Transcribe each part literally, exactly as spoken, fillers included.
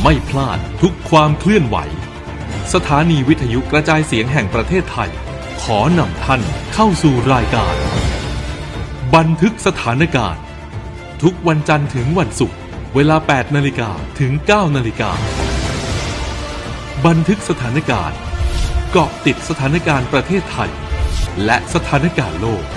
ไม่พลาดทุกความเคลื่อนไหวสถานีวิทยุกระจายเสียงแห่งประเทศไทยขอนำท่านเข้าสู่รายการบันทึกสถานการณ์ทุกวันจันทร์ถึงวันศุกร์เวลา แปดนาฬิกา ถึง เก้านาฬิกาบันทึกสถานการณ์เกาะติดสถานการณ์ประเทศไทยและสถานการณ์โลก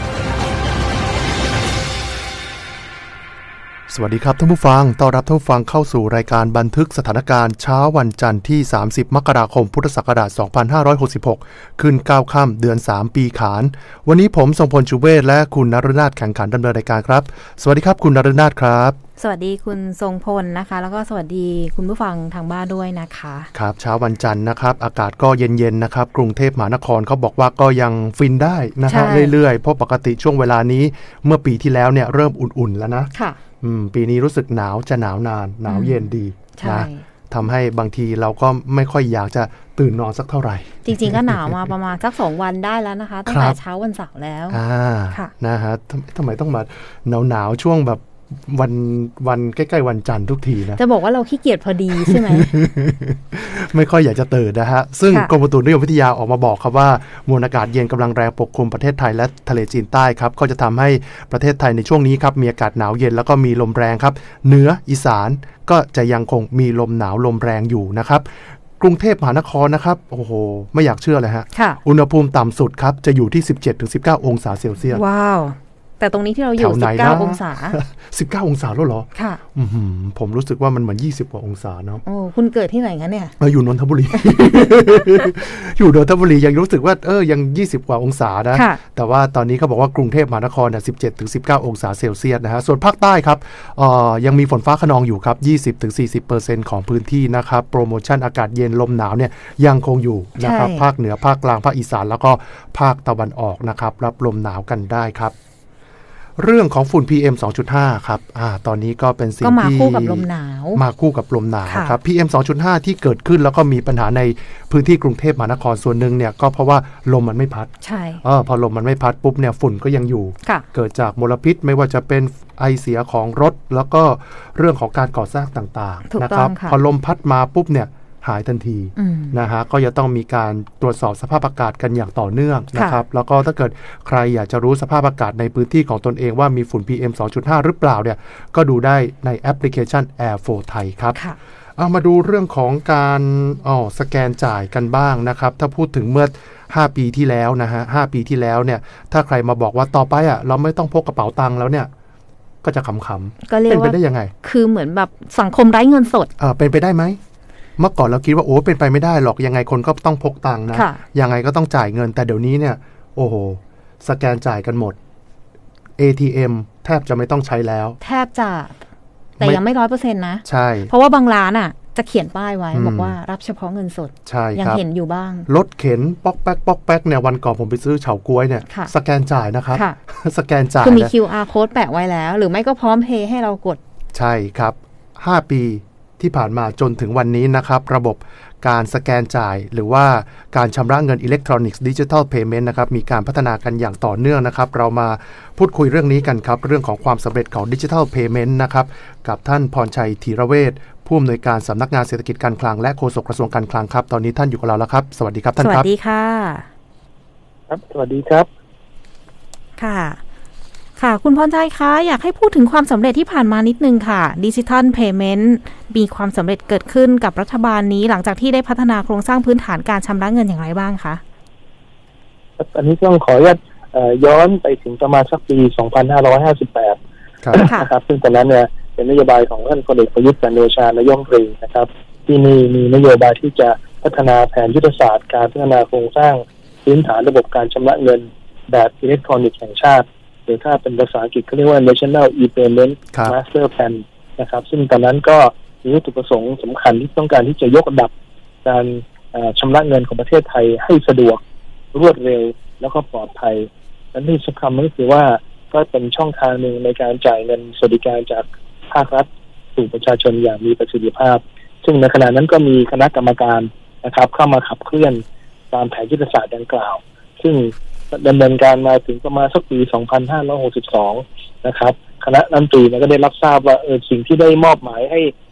สวัสดีครับท่านผู้ฟังต้อนรับท่านผู้ฟังเข้าสู่รายการบันทึกสถานการณ์เช้าวันจันทร์ที่สามสิบมกราคมพุทธศักราชสองพันห้าร้อยหกสิบหกขึ้นเก้าค่ำเดือนสามปีขานวันนี้ผมทรงพลชูเวศและคุณนฤนาถแข่งขันดำเนินรายการครับสวัสดีครับคุณนฤนาถครับสวัสดีคุณทรงพลนะคะแล้วก็สวัสดีคุณผู้ฟังทางบ้านด้วยนะคะครับเช้าวันจันทร์นะครับอากาศก็เย็นๆนะครับกรุงเทพมหานครเขาบอกว่าก็ยังฟินได้นะครับเรื่อยๆเพราะปกติช่วงเวลานี้เมื่อปีที่แล้วเนี่ยเริ่มอุ่นๆแล้วนะค่ะอืมปีนี้รู้สึกหนาวจะหนาวนานหนาวเย็นดีนะทำให้บางทีเราก็ไม่ค่อยอยากจะตื่นนอนสักเท่าไหร่จริงๆก็หนาวมาประมาณสักสองวันได้แล้วนะคะตั้งแต่เช้าวันเสาร์แล้วอ่านะฮะทำไมต้องมาหนาวๆช่วงแบบวันวันใกล้ๆวันจันทร์ทุกทีนะจะบอกว่าเราขี้เกียจพอดีใช่ไหมไม่ค่อยอยากจะตื่นนะฮะซึ่งกรมอุตุนิยมวิทยาออกมาบอกครับว่ามวลอากาศเย็นกำลังแรงปกคลุมประเทศไทยและทะเลจีนใต้ครับก็จะทำให้ประเทศไทยในช่วงนี้ครับมีอากาศหนาวเย็นแล้วก็มีลมแรงครับเหนืออีสานก็จะยังคงมีลมหนาวลมแรงอยู่นะครับกรุงเทพมหานครนะครับโอ้โหไม่อยากเชื่อเลยฮะอุณหภูมิต่ำสุดครับจะอยู่ที่ สิบเจ็ดถึงสิบเก้า องศาเซลเซียสว้าวแต่ตรงนี้ที่เราอยู่สิบเก้าองศาสิบเก้าองศาแล้วเหรอค่ะอือหือผมรู้สึกว่ามันเหมือนยี่สิบกว่าองศาเนาะโอ้คุณเกิดที่ไหนคะเนี่ยเอออยู่นนทบุรี อยู่นนทบุรียังรู้สึกว่าเออยังยี่สิบกว่าองศานะแต่ว่าตอนนี้เขาบอกว่ากรุงเทพมหานครเนี่ย สิบเจ็ดถึงสิบเก้า องศาเซลเซียสนะฮะส่วนภาคใต้ครับเอ่อยังมีฝนฟ้าคะนองอยู่ครับ ยี่สิบถึงสี่สิบเปอร์เซ็นต์ ของพื้นที่นะครับโปรโมชั่นอากาศเย็นลมหนาวเนี่ยยังคงอยู่นะครับภาคเหนือภาคกลางภาคอีสานแล้วก็ภาคตะวันออกนะครับรับลมหนาวกันได้ครับเรื่องของฝุ่น พี เอ็ม สองจุดห้า ครับอ่าตอนนี้ก็เป็นสิ่งที่มาคู่กับลมหนาวมาคู่กับลมหนาวครับ พี เอ็ม สองจุดห้า ที่เกิดขึ้นแล้วก็มีปัญหาในพื้นที่กรุงเทพมหานครส่วนหนึ่งเนี่ยก็เพราะว่าลมมันไม่พัดใช่เออพอลมมันไม่พัดปุ๊บเนี่ยฝุ่นก็ยังอยู่เกิดจากมลพิษไม่ว่าจะเป็นไอเสียของรถแล้วก็เรื่องของการก่อสร้างต่างๆนะครับพอลมพัดมาปุ๊บเนี่ยหายทันทีนะฮะก็จะต้องมีการตรวจสอบสภาพอากาศกันอย่างต่อเนื่องนะครับแล้วก็ถ้าเกิดใครอยากจะรู้สภาพอากาศในพื้นที่ของตนเองว่ามีฝุ่น พี เอ็ม สองจุดห้า หรือเปล่าเนี่ยก็ดูได้ในแอปพลิเคชัน Air โฟร์ Thai ครับเอามาดูเรื่องของการอ๋อสแกนจ่ายกันบ้างนะครับถ้าพูดถึงเมื่อห้าปีที่แล้วนะฮะห้าปีที่แล้วเนี่ยถ้าใครมาบอกว่าต่อไปอ่ะเราไม่ต้องพกกระเป๋าตังค์แล้วเนี่ยก็จะขำๆเป็นไปได้ยังไงคือเหมือนแบบสังคมไร้เงินสดอ่าเป็นไปได้ไหมเมื่อก่อนเราคิดว่าโอ้เป็นไปไม่ได้หรอกยังไงคนก็ต้องพกตังค์นะยังไงก็ต้องจ่ายเงินแต่เดี๋ยวนี้เนี่ยโอ้โหสแกนจ่ายกันหมด เอ ที เอ็ม แทบจะไม่ต้องใช้แล้วแทบจะแต่ยังไม่ ร้อยเปอร์เซ็นต์ นะใช่เพราะว่าบางร้านอ่ะจะเขียนป้ายไว้บอกว่ารับเฉพาะเงินสดใช่ยังเห็นอยู่บ้างรถเข็นป๊อกแป๊กป๊อกแป๊กเนี่ยวันก่อนผมไปซื้อเฉาก๊วยเนี่ยสแกนจ่ายนะครับสแกนจ่ายคือมี คิว อาร์ Code แปะไว้แล้วหรือไม่ก็พร้อมเพย์ให้เรากดใช่ครับห้าปีที่ผ่านมาจนถึงวันนี้นะครับระบบการสแกนจ่ายหรือว่าการชำระเงินอิเล็กทรอนิกส์ดิจิทัลเพย์เมนต์นะครับมีการพัฒนากันอย่างต่อเนื่องนะครับเรามาพูดคุยเรื่องนี้กันครับเรื่องของความสำเร็จของดิจิทัลเพย์เมนต์นะครับกับท่านพรชัยธีรเวชผู้อำนวยการสำนักงานเศรษฐกิจการคลังและโฆษกกระทรวงการคลังครับตอนนี้ท่านอยู่กับเราแล้วครับสวัสดีครับท่านครับสวัสดีค่ะครับสวัสดีครับค่ะค่ะคุณพรชัยคะอยากให้พูดถึงความสำเร็จที่ผ่านมานิดนึงค่ะดิจิทัลเพย์เมนต์มีความสำเร็จเกิดขึ้นกับรัฐบาลนี้หลังจากที่ได้พัฒนาโครงสร้างพื้นฐานการชำระเงินอย่างไรบ้างคะอันนี้ต้องขออนุญาตย้อนไปถึงประมาณสักปีสองพันห้าร้อยห้าสิบแปดนะครับซึ่งตอนนั้นเนี่ยเป็นนโยบายของท่านพลเอกประยุทธ์จันทร์โอชานายกรัฐมนตรีนะครับที่นี่มีนโยบายที่จะพัฒนาแผนยุทธศาสตร์การพัฒนาโครงสร้างพื้นฐานระบบการชำระเงินแบบอิเล็กทรอนิกส์แห่งชาติหรือถ้าเป็นภาษาอังกฤษเขาเรียกว่า National E-Payment Master Plan นะครับซึ่งตอนนั้นก็มีวัตถุประสงค์สำคัญที่ต้องการที่จะยกระดับการชำระเงินของประเทศไทยให้สะดวกรวดเร็วแล้วก็ปลอดภัยและที่สำคัญก็คือว่าก็เป็นช่องทางหนึ่งในการจ่ายเงินสวัสดิการจากภาครัฐสู่ประชาชนอย่างมีประสิทธิภาพซึ่งในขณะนั้นก็มีคณะกรรมการนะครับเข้ามาขับเคลื่อนตามแผนยุทธศาสตร์ดังกล่าวซึ่งดำเนินการมาถึงประมาณสักปีสองพันห้าร้อยหกสิบสองนะครับคณะรัฐมนตรีก็ได้รับทราบว่าเออสิ่งที่ได้มอบหมายให้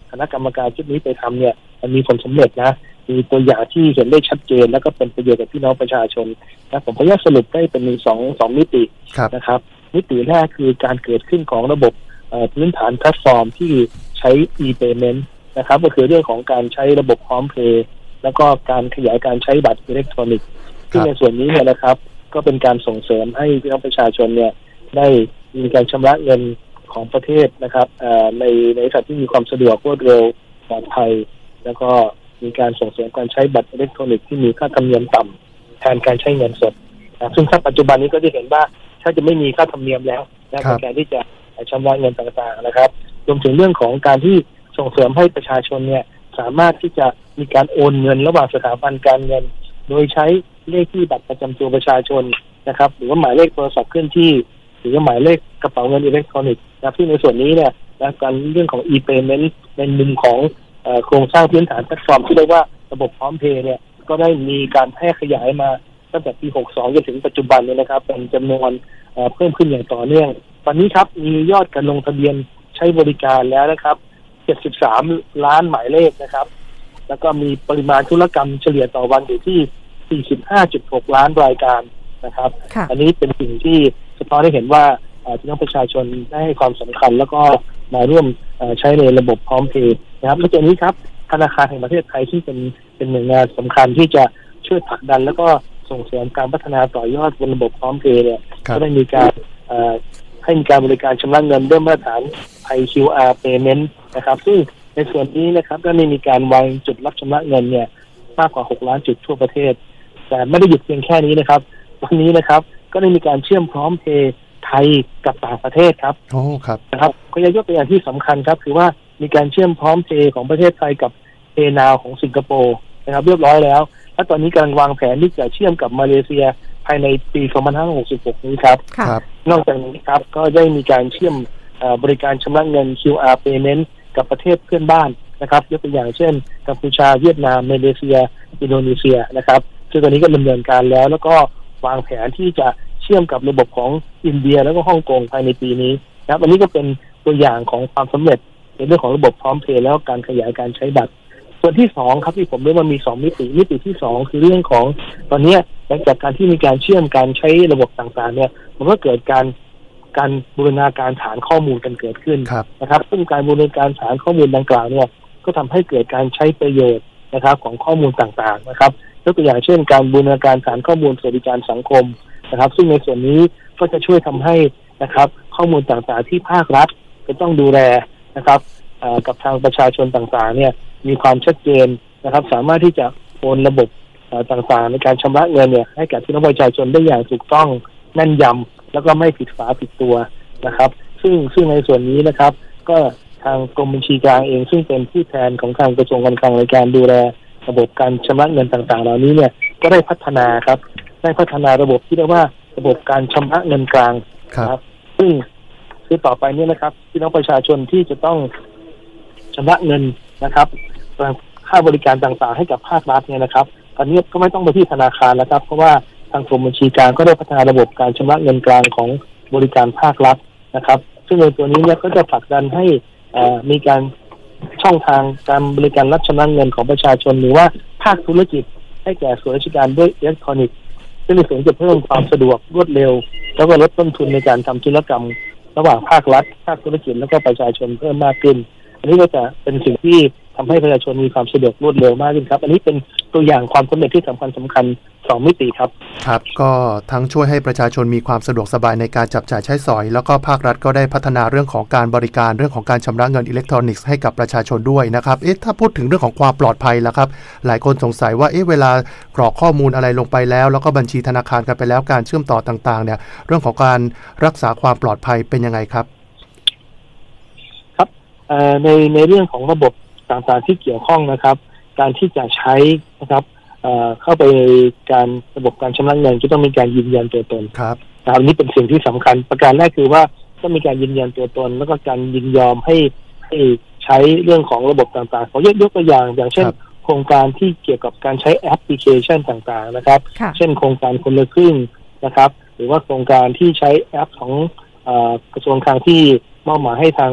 คณะกรรมการชุดนี้ไปทำเนี่ยมันมีผลสำเร็จนะมีตัวอย่างที่เห็นได้ชัดเจนแล้วก็เป็นประโยชน์กับพี่น้องประชาชนนะผมพยายามสรุปได้เป็นมีสองสองมิตินะครับมิติแรกคือการเกิดขึ้นของระบบพื้นฐานแพลตฟอร์มที่ใช้ e-payment นะครับก็คือเรื่องของการใช้ระบบพร้อมเพย์แล้วก็การขยายการใช้บัตรอิเล็กทรอนิกส์ที่ในส่วนนี้เนี่ยนะครับก็เป็นการส่งเสริมให้พี่น้องประชาชนเนี่ยได้มีการชำระเงินของประเทศนะครับในในสถานที่มีความสะดวกรวดเร็วปลอดภัยแล้วก็มีการส่งเสริมการใช้บัตรอิเล็กทรอนิกส์ที่มีค่าธรรมเนียมต่ำแทนการใช้เงินสดนะซึ่งถ้าปัจจุบันนี้ก็จะเห็นว่าถ้าจะไม่มีค่าธรรมเนียมแล้วในการที่จะชำระเงินต่างๆนะครับรวมถึงเรื่องของการที่ส่งเสริมให้ประชาชนเนี่ยสามารถที่จะมีการโอนเงินระหว่างสถาบันการเงินโดยใช้เลขที่บัตรประจำตัวประชาชนนะครับหรือว่าหมายเลขโทรศัพท์เคลื่อนที่หรือว่าหมายเลขกระเป๋าเงินอิเล็กทรอนิกส์นะที่ในส่วนนี้เนี่ยนะการเรื่องของ e-payment ในมุมของโครงสร้างพื้นฐานแพลตฟอร์มที่เรียกว่าระบบพร้อมเพย์เนี่ยก็ได้มีการแพร่ขยายมาตั้งแต่ปีหกสิบสองจนถึงปัจจุบันเนี่ยนะครับเป็นจำนวนเพิ่มขึ้นอย่างต่อเนื่องตอนนี้ครับมียอดการลงทะเบียนใช้บริการแล้วนะครับเจ็ดสิบสามล้านหมายเลขนะครับแล้วก็มีปริมาณธุรกรรมเฉลี่ยต่อวันอยู่ที่ สี่สิบห้าจุดหก ล้านรายการนะครับอันนี้เป็นสิ่งที่สะท้อนให้เห็นว่าพี่น้องประชาชนได้ให้ความสำคัญแล้วก็มาร่วมใช้ในระบบพร้อมเพย์นะครับและจากนี้ครับธนาคารแห่งประเทศไทยที่เป็นเป็นหน่วยงานสำคัญที่จะช่วยผลักดันแล้วก็ส่งเสริมการพัฒนาต่อยอดบนระบบพร้อมเพย์เนี่ยก็ได้มีการให้มีการบริการชำระเงินด้วยมาตรฐาน ไทย คิว อาร์ Payment นะครับซึ่งในส่วนนี้นะครับก็ได้มีการวางจุดรับชำระเงินเนี่ยมากกว่าหกล้านจุดทั่วประเทศแต่ไม่ได้หยุดเพียงแค่นี้นะครับวันนี้นะครับก็ได้มีการเชื่อมพร้อมเพย์ไทยกับต่างประเทศครับโอ้ครับนะครับก็ยกตัวอย่างที่สำคัญครับคือว่ามีการเชื่อมพร้อมเพย์ของประเทศไทยกับ PayNow ของสิงคโปร์นะครับเรียบร้อยแล้วและตอนนี้กำลังวางแผนที่จะเชื่อมกับมาเลเซียภายในปีสองพันห้าร้อยหกสิบหกนี้ครับนอกจากนี้ครับก็ได้มีการเชื่อมบริการชำระเงิน คิว อาร์ Payment กับประเทศเพื่อนบ้านนะครับยกตัวอย่างเช่นกัมพูชาเวียดนามมาเลเซียอินโดนีเซียนะครับซึ่งตอนนี้ก็ดำเนินการแล้วแล้วก็วางแผนที่จะเชื่อมกับระบบของอินเดียแล้วก็ฮ่องกงภายในปีนี้นะครับอันนี้ก็เป็นตัวอย่างของความสำเร็จในเรื่องของระบบพร้อมเพย์แล้วการขยายการใช้บัตรส่วนที่สองครับที่ผมเรียกว่ามีสองมิติมิติที่สองคือเรื่องของตอนนี้หลังจากการที่มีการเชื่อมการใช้ระบบต่างๆเนี่ยมันก็เกิดการการบูรณาการฐานข้อมูลกันเกิดขึ้นนะครับซึ่งการบูรณาการฐานข้อมูลดังกล่าวเนี่ยก็ทำให้เกิดการใช้ประโยชน์นะครับของข้อมูลต่างๆนะครับยกตัวอย่างเช่นการบูรณาการฐานข้อมูลสวัสดิการสังคมนะครับซึ่งในส่วนนี้ก็จะช่วยทำให้นะครับข้อมูลต่างๆที่ภาครัฐจะต้องดูแลนะครับกับทางประชาชนต่างๆเนี่ยมีความชัดเจนนะครับสามารถที่จะโอนระบบต่างๆในการชำระเงินเนี่ยให้กับพี่น้องประชาชนได้อย่างถูกต้องแน่นยำแล้วก็ไม่ผิดฝาผิดตัวนะครับซึ่งซึ่งในส่วนนี้นะครับก็ทางกรมบัญชีกลางเองซึ่งเป็นผู้แทนของทางกระทรวงการคลังในการดูแลระบบการชำระเงินต่างๆเหล่านี้เนี่ยก็ได้พัฒนาครับได้พัฒนาระบบที่เรียกว่าระบบการชำระเงินกลางครับซึ่งคือต่อไปนี้นะครับพี่น้องประชาชนที่จะต้องชำระเงินนะครับค่าบริการต่างๆให้กับภาครัฐเนี่ยนะครับตอนนี้ก็ไม่ต้องไปที่ธนาคารแล้วครับเพราะว่าทางกรมบัญชีกลางก็ได้พัฒนาระบบการชำระเงินกลางของบริการภาครัฐนะครับซึ่งในตัวนี้เนี่ยก็จะผลักดันให้มีการช่องทางการบริการรับชำระเงินของประชาชนหรือว่าภาคธุรกิจให้แก่ส่วนราชการด้วยอิเล็กทรอนิกส์ซึ่งในส่วนจะเพิ่มความสะดวกรวดเร็วแล้วก็ลดต้นทุนในการทำธุรกรรมระหว่างภาครัฐภาคธุรกิจแล้วก็ประชาชนเพิ่มมากขึ้นอันนี้ก็จะเป็นสิ่งที่ทำให้ประชาชนมีความสะดวกรวดเร็วมากขึ้นครับอันนี้เป็นตัวอย่างความสำเร็จที่สำคัญสำคัญสองมิติครับครับก็ทั้งช่วยให้ประชาชนมีความสะดวกสบายในการจับจ่ายใช้สอยแล้วก็ภาครัฐก็ได้พัฒนาเรื่องของการบริการเรื่องของการชำระเงินอิเล็กทรอนิกส์ให้กับประชาชนด้วยนะครับเอ๊ะถ้าพูดถึงเรื่องของความปลอดภัยแล้วครับหลายคนสงสัยว่าเอ๊ะเวลากรอกข้อมูลอะไรลงไปแล้วแล้วก็บัญชีธนาคารกันไปแล้วการเชื่อมต่อต่างๆเนี่ยเรื่องของการรักษาความปลอดภัยเป็นยังไงครับครับในในเรื่องของระบบต่างๆที่เกี่ยวข้องนะครับการที่จะใช้นะครับเข้าไปการระบบการชำระเงินจะต้องมีการยืนยันตัวตนครับอันนี้เป็นสิ่งที่สำคัญประการแรกคือว่าต้องมีการยืนยันตัวตนแล้วก็การยินยอมให้ให้ใช้เรื่องของระบบต่างๆขอยกยกตัวอย่างอย่างเช่นโครงการที่เกี่ยวกับการใช้แอปพลิเคชันต่างๆนะครับเช่นโครงการคนละครึ่งนะครับหรือว่าโครงการที่ใช้แอปของกระทรวงคลังที่มอบหมายให้ทาง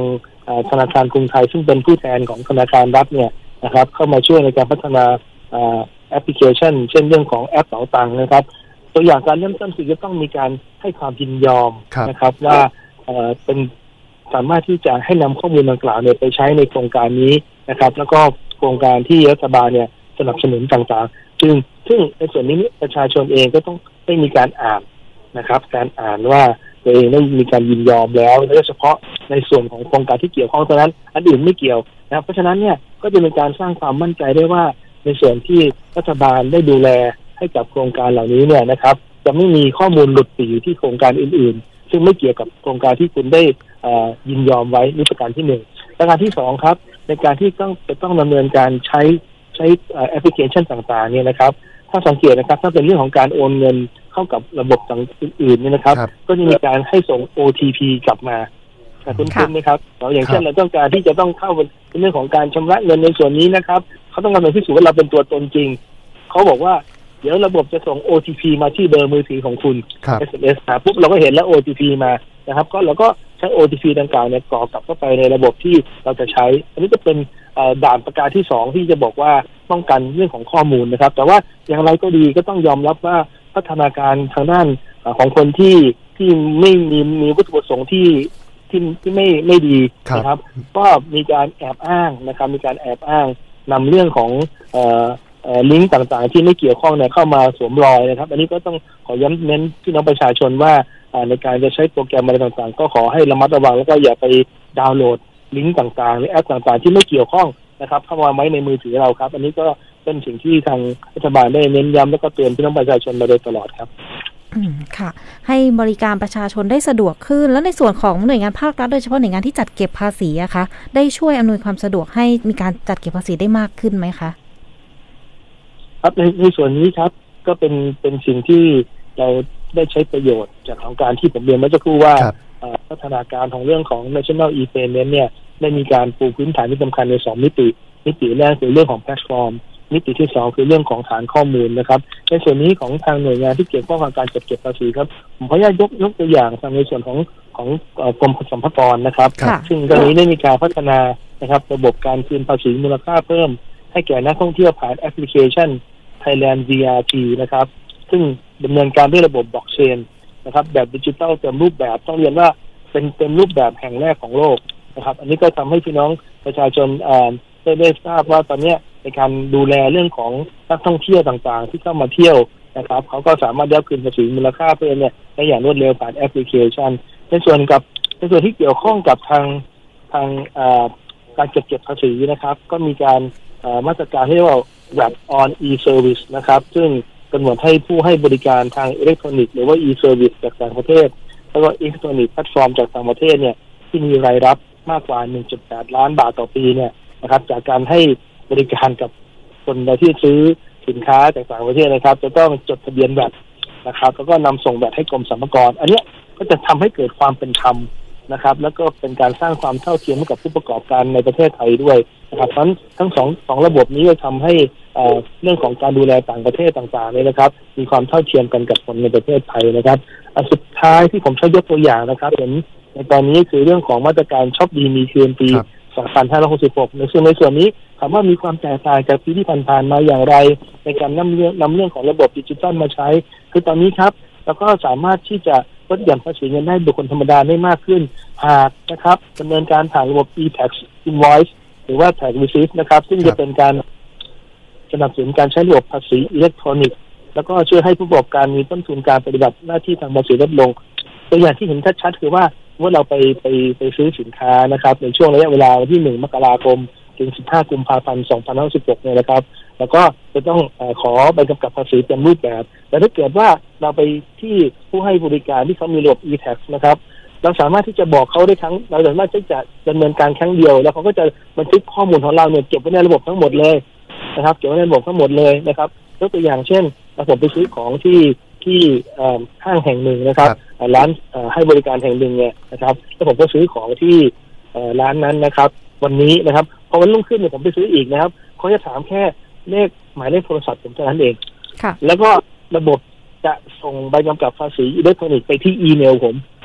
ธนาคารกรุงไทยซึ่งเป็นผู้แทนของธนาคารรัฐเนี่ยนะครับเข้ามาช่วยในการพัฒนาแอปพลิเคชันเช่นเรื่องของแอปเป๋าตังค์นะครับตัวอย่างการเริ่มต้นคือจะต้องมีการให้ความยินยอมนะครับว่าเป็นสามารถที่จะให้นำข้อมูลดังกล่าวเนี่ยไปใช้ในโครงการนี้นะครับแล้วก็โครงการที่รัฐบาลเนี่ยสนับสนุนต่างๆซึ่งซึ่งในส่วนนี้ประชาชนเองก็ต้องได้มีการอ่านนะครับการอ่านว่าตัวเองได้มีการยินยอมแล้วโดยเฉพาะในส่วนของโครงการที่เกี่ยวข้องเท่านั้นอันอื่นไม่เกี่ยวนะเพราะฉะนั้นเนี่ยก็จะเป็นการสร้างความมั่นใจได้ว่าในส่วนที่รัฐบาลได้ดูแลให้กับโครงการเหล่านี้เนี่ยนะครับจะไม่มีข้อมูลหลุดไปอยู่ที่โครงการอื่นๆซึ่งไม่เกี่ยวกับโครงการที่คุณได้ยินยอมไว้นี่ประการที่หนึ่งประการที่สองครับในการที่ต้องจะต้องดำเนินการใช้ใช้แอปพลิเคชันต่างๆเนี่ยนะครับถ้าสังเกตนะครับถ้าเป็นเรื่องของการโอนเงินเข้ากับระบบต่างอื่นๆเนี่ยนะครับก็จะมีการให้ส่ง โอ ที พี กลับมาคุณคุ้นไหมครับเราอย่างเช่นเราต้องการที่จะต้องเข้าเป็นเรื่องของการชำระเงินในส่วนนี้นะครับเขาต้องการพิสูจน์ว่าเราเป็นตัวตนจริงเขาบอกว่าเดี๋ยวระบบจะส่ง โอ ที พี มาที่เบอร์มือถือของคุณ เอส เอ็ม เอส มาปุ๊บเราก็เห็นแล้ว โอ ที พี มานะครับก็เราก็ใช้ โอ ที พี ดังกล่าวเนี่ยกรอกกลับเข้าไปในระบบที่เราจะใช้อันนี้จะเป็นด่านประการที่สองที่จะบอกว่าป้องกันเรื่องของข้อมูลนะครับแต่ว่าอย่างไรก็ดีก็ต้องยอมรับว่าพัฒนาการทางด้านของคนที่ที่ไม่มีมีวัตถุประสงค์ที่ที่ที่ไม่ไม่ดีนะครับก็มีการแอบอ้างนะครับมีการแอบอ้างนำเรื่องของเอ่อเอ่อลิงก์ต่างๆที่ไม่เกี่ยวข้องเนี่ยเข้ามาสวมรอยนะครับอันนี้ก็ต้องขอย้ำเน้นพี่น้องประชาชนว่าในการจะใช้โปรแกรมอะไรต่างๆก็ขอให้ระมัดระวังแล้วก็อย่าไปดาวน์โหลดลิงก์ต่างๆหรือแอปต่างๆที่ไม่เกี่ยวข้องนะครับเข้ามาไว้ในมือถือเราครับอันนี้ก็เป็นสิ่งที่ทางรัฐบาลได้เน้นย้ำแล้วก็เตือนพี่น้องประชาชนมาโดยตลอดครับอืมค่ะให้บริการประชาชนได้สะดวกขึ้นแล้วในส่วนของหน่วยงานภาครัฐโดยเฉพาะหน่วยงานที่จัดเก็บภาษีอะคะได้ช่วยอำนวยความสะดวกให้มีการจัดเก็บภาษีได้มากขึ้นไหมคะครับในในส่วนนี้ครับก็เป็นเป็นสิ่งที่เราได้ใช้ประโยชน์จากของการที่ผมเรียนเมื่อสักครู่ว่าพัฒนาการของเรื่องของ National e-Payment เนี่ยได้มีการปูพื้นฐานที่สำคัญในสองมิติมิติแรกคือเรื่องของแพลตฟอร์มมิติที่สองคือเรื่องของฐานข้อมูลนะครับในส่วนนี้ของทางหน่วยงานที่เกี่ยวข้องกับการจัดเก็บภาษีครับผมขออนุญาตยกยกตัวอย่างทางในส่วนของของกรมสรรพากรนะครับซึ่งตอนนี้ได้มีการพัฒนานะครับระบบการคืนภาษีมูลค่าเพิ่มให้แก่นักท่องเที่ยวผ่านแอปพลิเคชัน Thailand วี อาร์ ที นะครับซึ่งดำเนินการด้วยระบบบล็อกเชนนะครับแบบดิจิทัลเต็มรูปแบบต้องเรียนว่าเป็นเต็มรูปแบบแห่งแรกของโลกนะครับอันนี้ก็ทำให้พี่น้องประชาชนได้ได้ทราบว่าตอนนี้ในการดูแลเรื่องของนักท่องเที่ยวต่างๆที่เข้ามาเที่ยวนะครับเขาก็สามารถได้คืนภาษีมูลค่าเพิ่มเนี่ยได้อย่างรวดเร็วผ่านแอปพลิเคชันในส่วนกับในส่วนที่เกี่ยวข้องกับทางทางการเก็บเก็บภาษีนะครับก็มีการมาตรการที่เรียกว่า แวต on e-service นะครับซึ่งกำหนดให้ผู้ให้บริการทางอิเล็กทรอนิกส์หรือว่า e-service จากต่างประเทศแล้วก็อิเล็กทรอนิกส์แพลตฟอร์มจากต่างประเทศเนี่ยที่มีรายรับมากกว่า หนึ่งจุดแปด ล้านบาทต่อปีเนี่ยนะครับจากการให้บริการกับคนที่ซื้อสินค้าจากต่างประเทศนะครับจะต้องจดทะเบียนแวตนะครับแล้วก็นำส่งแวตให้กรมสรรพากรอันนี้ก็จะทำให้เกิดความเป็นธรรมนะครับแล้วก็เป็นการสร้างความเท่าเทียมให้กับผู้ประกอบการในประเทศไทยด้วยนะครับทั้งทั้งสองสองระบบนี้จะทำให้เรื่องของการดูแลต่างประเทศต่างๆเนี่ยนะครับมีความเท่าเทียมกันกับคนในประเทศไทยนะครับอันสุดท้ายที่ผมใช้ยกตัวอย่างนะครับเห็นในตอนนี้คือเรื่องของมาตรการช็อปดีมีคืนปีสองพันห้าร้อยหกสิบหกในส่วนในส่วนนี้ถามว่ามีความแตกต่างจากปีที่ผ่านๆมาอย่างไรในการนำเรื่องนำเรื่องของระบบดิจิทัลมาใช้คือตอนนี้ครับเราก็สามารถที่จะลดหย่อนภาษีเงินได้บุคคลธรรมดาได้มากขึ้นหากนะครับดำเนินการผ่านระบบ e-tax invoice หรือว่า tax receipt นะครับซึ่งจะเป็นการสนับสนุนการใช้ระบบภาษีอิเล็กทรอนิกส์แล้วก็ช่วยให้ผู้ประกอบการมีต้นทุนการปฏิบัติหน้าที่ทางภาษีลดลงตัวอย่างที่เห็นชัดๆคือว่าเมื่อเราไปไปไปซื้อสินค้านะครับในช่วงระยะเวลาวันที่หนึ่งมกราคมถึงสิบห้ากุมภาพันธ์สองพันห้าร้อยสิบหกเนี่ยนะครับแล้วก็จะต้องขอใบกำกับภาษีเต็มรูปแบบแต่ถ้าเกิดว่าเราไปที่ผู้ให้บริการที่เขามีระบบ e-tax นะครับเราสามารถที่จะบอกเขาได้ทั้งเราสามารถที่จะดำเนินการครั้งเดียวแล้วเขาก็จะบันทึกข้อมูลของเราเนี่ยเก็บไว้ในระบบทั้งหมดเลยนะครับเก็บไว้ในระบบทั้งหมดเลยนะครับยกตัวอย่างเช่นผมไปซื้อของที่ที่ห้างแห่งหนึ่งนะครับร้านให้บริการแห่งหนึ่งเนี่ยนะครับแล้วผมก็ซื้อของที่ร้านนั้นนะครับวันนี้นะครับพอวันรุ่งขึ้นเนี่ยผมไปซื้ออีกนะครับเขาจะถามแค่เลขหมายเลขโทรศัพท์ผมเท่านั้นเองแล้วก็ระบบจะส่งใบกำกับภาษีอิเล็กทรอนิกส์ไปที่อีเมลผม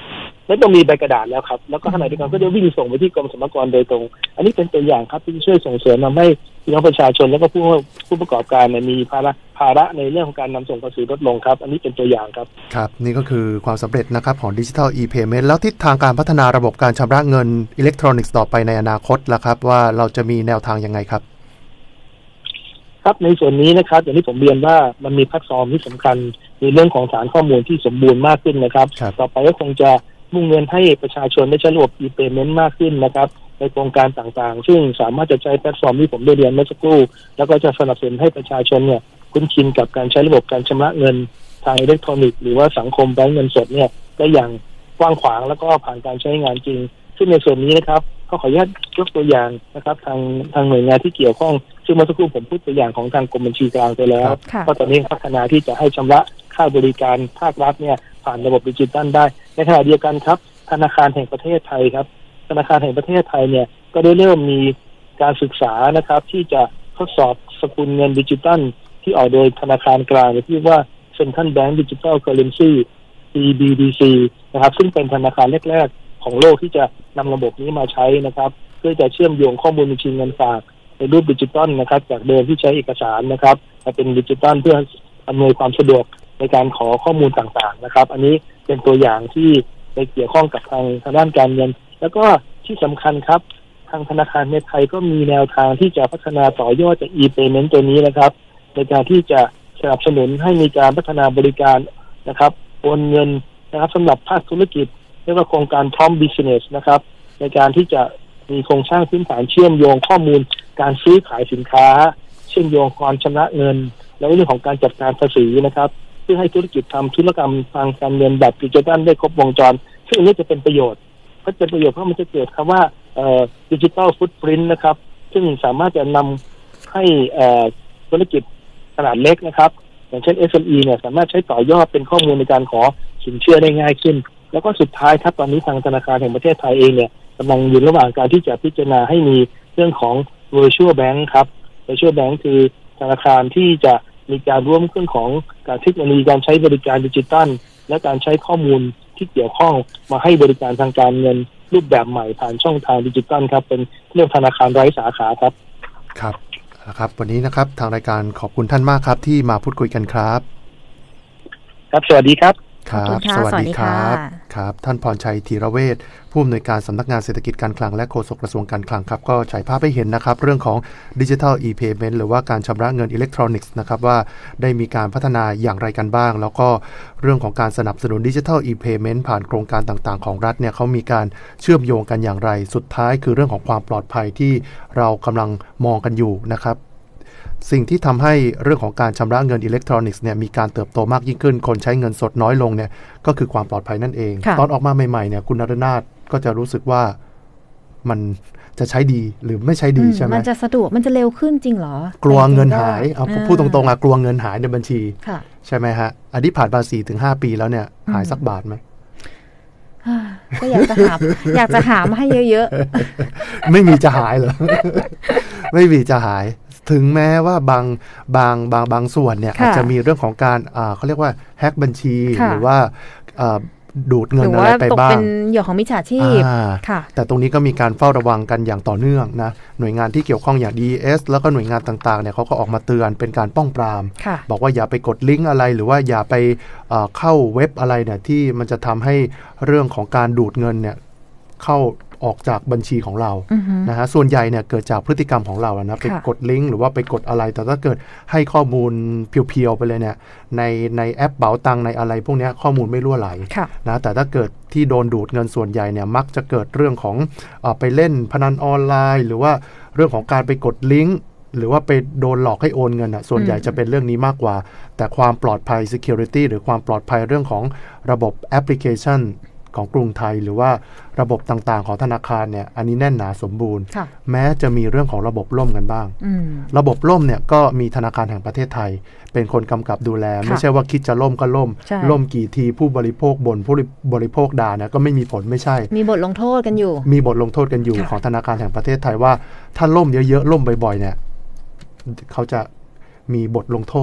ไม่ต้องมีใบกระดาษแล้วครับแล้วก็ขณะเดียวกันก็จะวิ่งส่งไปที่กรมสรรพากรโดยตรงอันนี้เป็นตัวอย่างครับที่ช่วยส่งเสริมทำให้พี่น้องประชาชนแล้วก็ผู้ผู้ประกอบการเนี่ยมีภาระภาระในเรื่องของการนำส่งภาษีลดลงครับอันนี้เป็นตัวอย่างครับครับนี่ก็คือความสำเร็จนะครับของ Digital e-Payment แล้วทิศทางการพัฒนาระบบการชำระเงินอิเล็กทรอนิกส์ต่อไปในอนาคตล่ะครับว่าเราจะมีแนวทางยังไงครับครับในส่วนนี้นะครับอย่างที่ผมเรียนว่ามันมีแพลตฟอร์มที่สำคัญในเรื่องของฐานข้อมูลที่สมบูรณ์มากขึ้นนะครับต่อไปก็คงจะมุ่งเน้นให้ประชาชนได้ใช้ระบบ e-payment มากขึ้นนะครับในโครงการต่างๆซึ่งสามารถจะใช้แพลตฟอร์มที่ผมได้เรียนเมื่อสักครู่แล้วก็จะสนับสนุนให้ประชาชนเนี่ยคุ้นชินกับการใช้ระบบการชำระเงินทางอิเล็กทรอนิกส์หรือว่าสังคมแบงก์เงินสดเนี่ยได้อย่างกว้างขวางแล้วก็ผ่านการใช้งานจริงซึ่งในส่วนนี้นะครับก็ขออนุญาตยกตัวอย่างนะครับทางทางหน่วยงานที่เกี่ยวข้องซึ่งเมื่อสักครู่ผมพูดตัวอย่างของทางกรมบัญชีกลางไปแล้วก็ตอนนี้พัฒนาที่จะให้ชำระค่าบริการภาครัฐเนี่ยผ่านระบบดิจิทัลได้ในขณะเดียวกันครับธนาคารแห่งประเทศไทยครับธนาคารแห่งประเทศไทยเนี่ยก็ได้เริ่มมีการศึกษานะครับที่จะทดสอบสกุลเงินดิจิทัลที่ออกโดยธนาคารกลางที่เรียกว่า Central Bank Digital Currency ซี บี ดี ซี นะครับซึ่งเป็นธนาคารแรกๆของโลกที่จะนำระบบนี้มาใช้นะครับเพื่อจะเชื่อมโยงข้อมูลบัญชีเงินฝากในรูปดิจิทัลนะครับจากเดิมที่ใช้เอกสารนะครับมาเป็นดิจิทัลเพื่ออำนวยความสะดวกในการขอข้อมูลต่างๆนะครับอันนี้เป็นตัวอย่างที่ไปเกี่ยวข้องกับทางทางด้านการเงินแล้วก็ที่สำคัญครับทางธนาคารในไทยก็มีแนวทางที่จะพัฒนาต่อยอดจาก e-payment ตัวนี้นะครับในการที่จะสนับสนุนให้มีการพัฒนาบริการนะครับโอนเงินนะครับสำหรับภาคธุรกิจเรียกว่าโครงการ Prompt Business นะครับในการที่จะมีโครงสร้างพื้นฐานเชื่อมโยงข้อมูลการซื้อขายสินค้าเชื่อมโยงการชำระเงินและเรื่องของการจัดการภาษีนะครับเพื่อให้ธุรกิจทำธุรกรรมทางการเงินแบบดิจิทัลได้ครบวงจรซึ่งอันนี้จะเป็นประโยชน์ก็จะประโยชน์เพราะมันจะเกิดคำว่าเอ่อดิจิทัลฟุตปรินต์นะครับซึ่งสามารถจะนำให้เอ่อธุรกิจขนาดเล็กนะครับอย่างเช่น เอส เอ็ม อี เนี่ยสามารถใช้ต่อยอดเป็นข้อมูลในการขอสินเชื่อได้ง่ายขึ้นแล้วก็สุดท้ายครับตอนนี้ทางธนาคารแห่งประเทศไทยเองเนี่ยกำลังอยู่ระหว่างการที่จะพิจารณาให้มีเรื่องของ virtual bank ครับ virtual bank คือธนาคารที่จะมีการร่วมขึ้นของการเทคโนโลยีการใช้บริการดิจิทัลและการใช้ข้อมูลที่เกี่ยวข้องมาให้บริการทางการเงินรูปแบบใหม่ผ่านช่องทางดิจิทัลครับเป็นเรื่องธนาคารไร้สาขาครับครับครับวันนี้นะครับทางรายการขอบคุณท่านมากครับที่มาพูดคุยกันครับครับสวัสดีครับครับสวัสดีครับครับท่านพรชัยธีรเวชผู้อำนวยการสำนักงานเศรษฐกิจการคลังและโฆษกกระทรวงการคลังครับก็ฉายภาพให้เห็นนะครับเรื่องของ Digital e-Payment หรือว่าการชำระเงินอิเล็กทรอนิกส์นะครับว่าได้มีการพัฒนาอย่างไรกันบ้างแล้วก็เรื่องของการสนับสนุน Digital e-Payment ผ่านโครงการต่างๆของรัฐเนี่ยเขามีการเชื่อมโยงกันอย่างไรสุดท้ายคือเรื่องของความปลอดภัยที่เรากำลังมองกันอยู่นะครับสิ่งที่ทำให้เรื่องของการชำระเงินอิเล็กทรอนิกส์เนี่ยมีการเติบโตมากยิ่งขึ้นคนใช้เงินสดน้อยลงเนี่ยก็คือความปลอดภัยนั่นเองตอนออกมาใหม่ๆเนี่ยคุณนรนาถก็จะรู้สึกว่ามันจะใช้ดีหรือไม่ใช้ดีใช่ไหมมันจะสะดวกมันจะเร็วขึ้นจริงเหรอกลัวเงินหายเอาพูดตรงๆอะกลัวเงินหายในบัญชีใช่ไหมฮะอันนี้ผ่านมา สี่ถึงห้า ปีแล้วเนี่ยหายสักบาทไหมก็อยากจะหาอยากจะหามาให้เยอะๆไม่มีจะหายเหรอ ไม่มีจะหายถึงแม้ว่าบางบางบางบางส่วนเนี่ยอาจจะมีเรื่องของการอ่าเขาเรียกว่าแฮกบัญชีหรือว่าดูดเงินอะไรไปบ้างเป็นเหยื่อของมิจฉาชีพค่ะแต่ตรงนี้ก็มีการเฝ้าระวังกันอย่างต่อเนื่องนะหน่วยงานที่เกี่ยวข้องอย่าง ดี เอส แล้วก็หน่วยงานต่างๆเนี่ยเขาก็ออกมาเตือนเป็นการป้องปรามบอกว่าอย่าไปกดลิงก์อะไรหรือว่าอย่าไปเข้าเว็บอะไรเนี่ยที่มันจะทำให้เรื่องของการดูดเงินเนี่ยเข้าออกจากบัญชีของเรา uh-huh. นะฮะส่วนใหญ่เนี่ยเกิดจากพฤติกรรมของเรานะไปกดลิงก์หรือว่าไปกดอะไรแต่ถ้าเกิดให้ข้อมูลเพียวๆไปเลยเนี่ยในในแอปเป๋าตังในอะไรพวกนี้ข้อมูลไม่รั่วไหลนะแต่ถ้าเกิดที่โดนดูดเงินส่วนใหญ่เนี่ยมักจะเกิดเรื่องของเอ่อไปเล่นพนันออนไลน์หรือว่าเรื่องของการไปกดลิงก์หรือว่าไปโดนหลอกให้โอนเงินอ่ะส่วนใหญ่จะเป็นเรื่องนี้มากกว่าแต่ความปลอดภัย security หรือความปลอดภัยเรื่องของระบบแอปพลิเคชันของกรุงไทยหรือว่าระบบต่างๆของธนาคารเนี่ยอันนี้แน่นหนาสมบูรณ์แม้จะมีเรื่องของระบบล่มกันบ้างระบบล่มเนี่ยก็มีธนาคารแห่งประเทศไทยเป็นคนกำกับดูแลไม่ใช่ว่าคิดจะล่มก็ล่มล่มกี่ทีผู้บริโภคบ่นผู้บริโภคด่าเนี่ยก็ไม่มีผลไม่ใช่มีบทลงโทษกันอยู่มีบทลงโทษกันอยู่ของธนาคารแห่งประเทศไทยว่าถ้าล่มเยอะๆล่มบ่อยๆเนี่ยเขาจะมีบทลงโทษ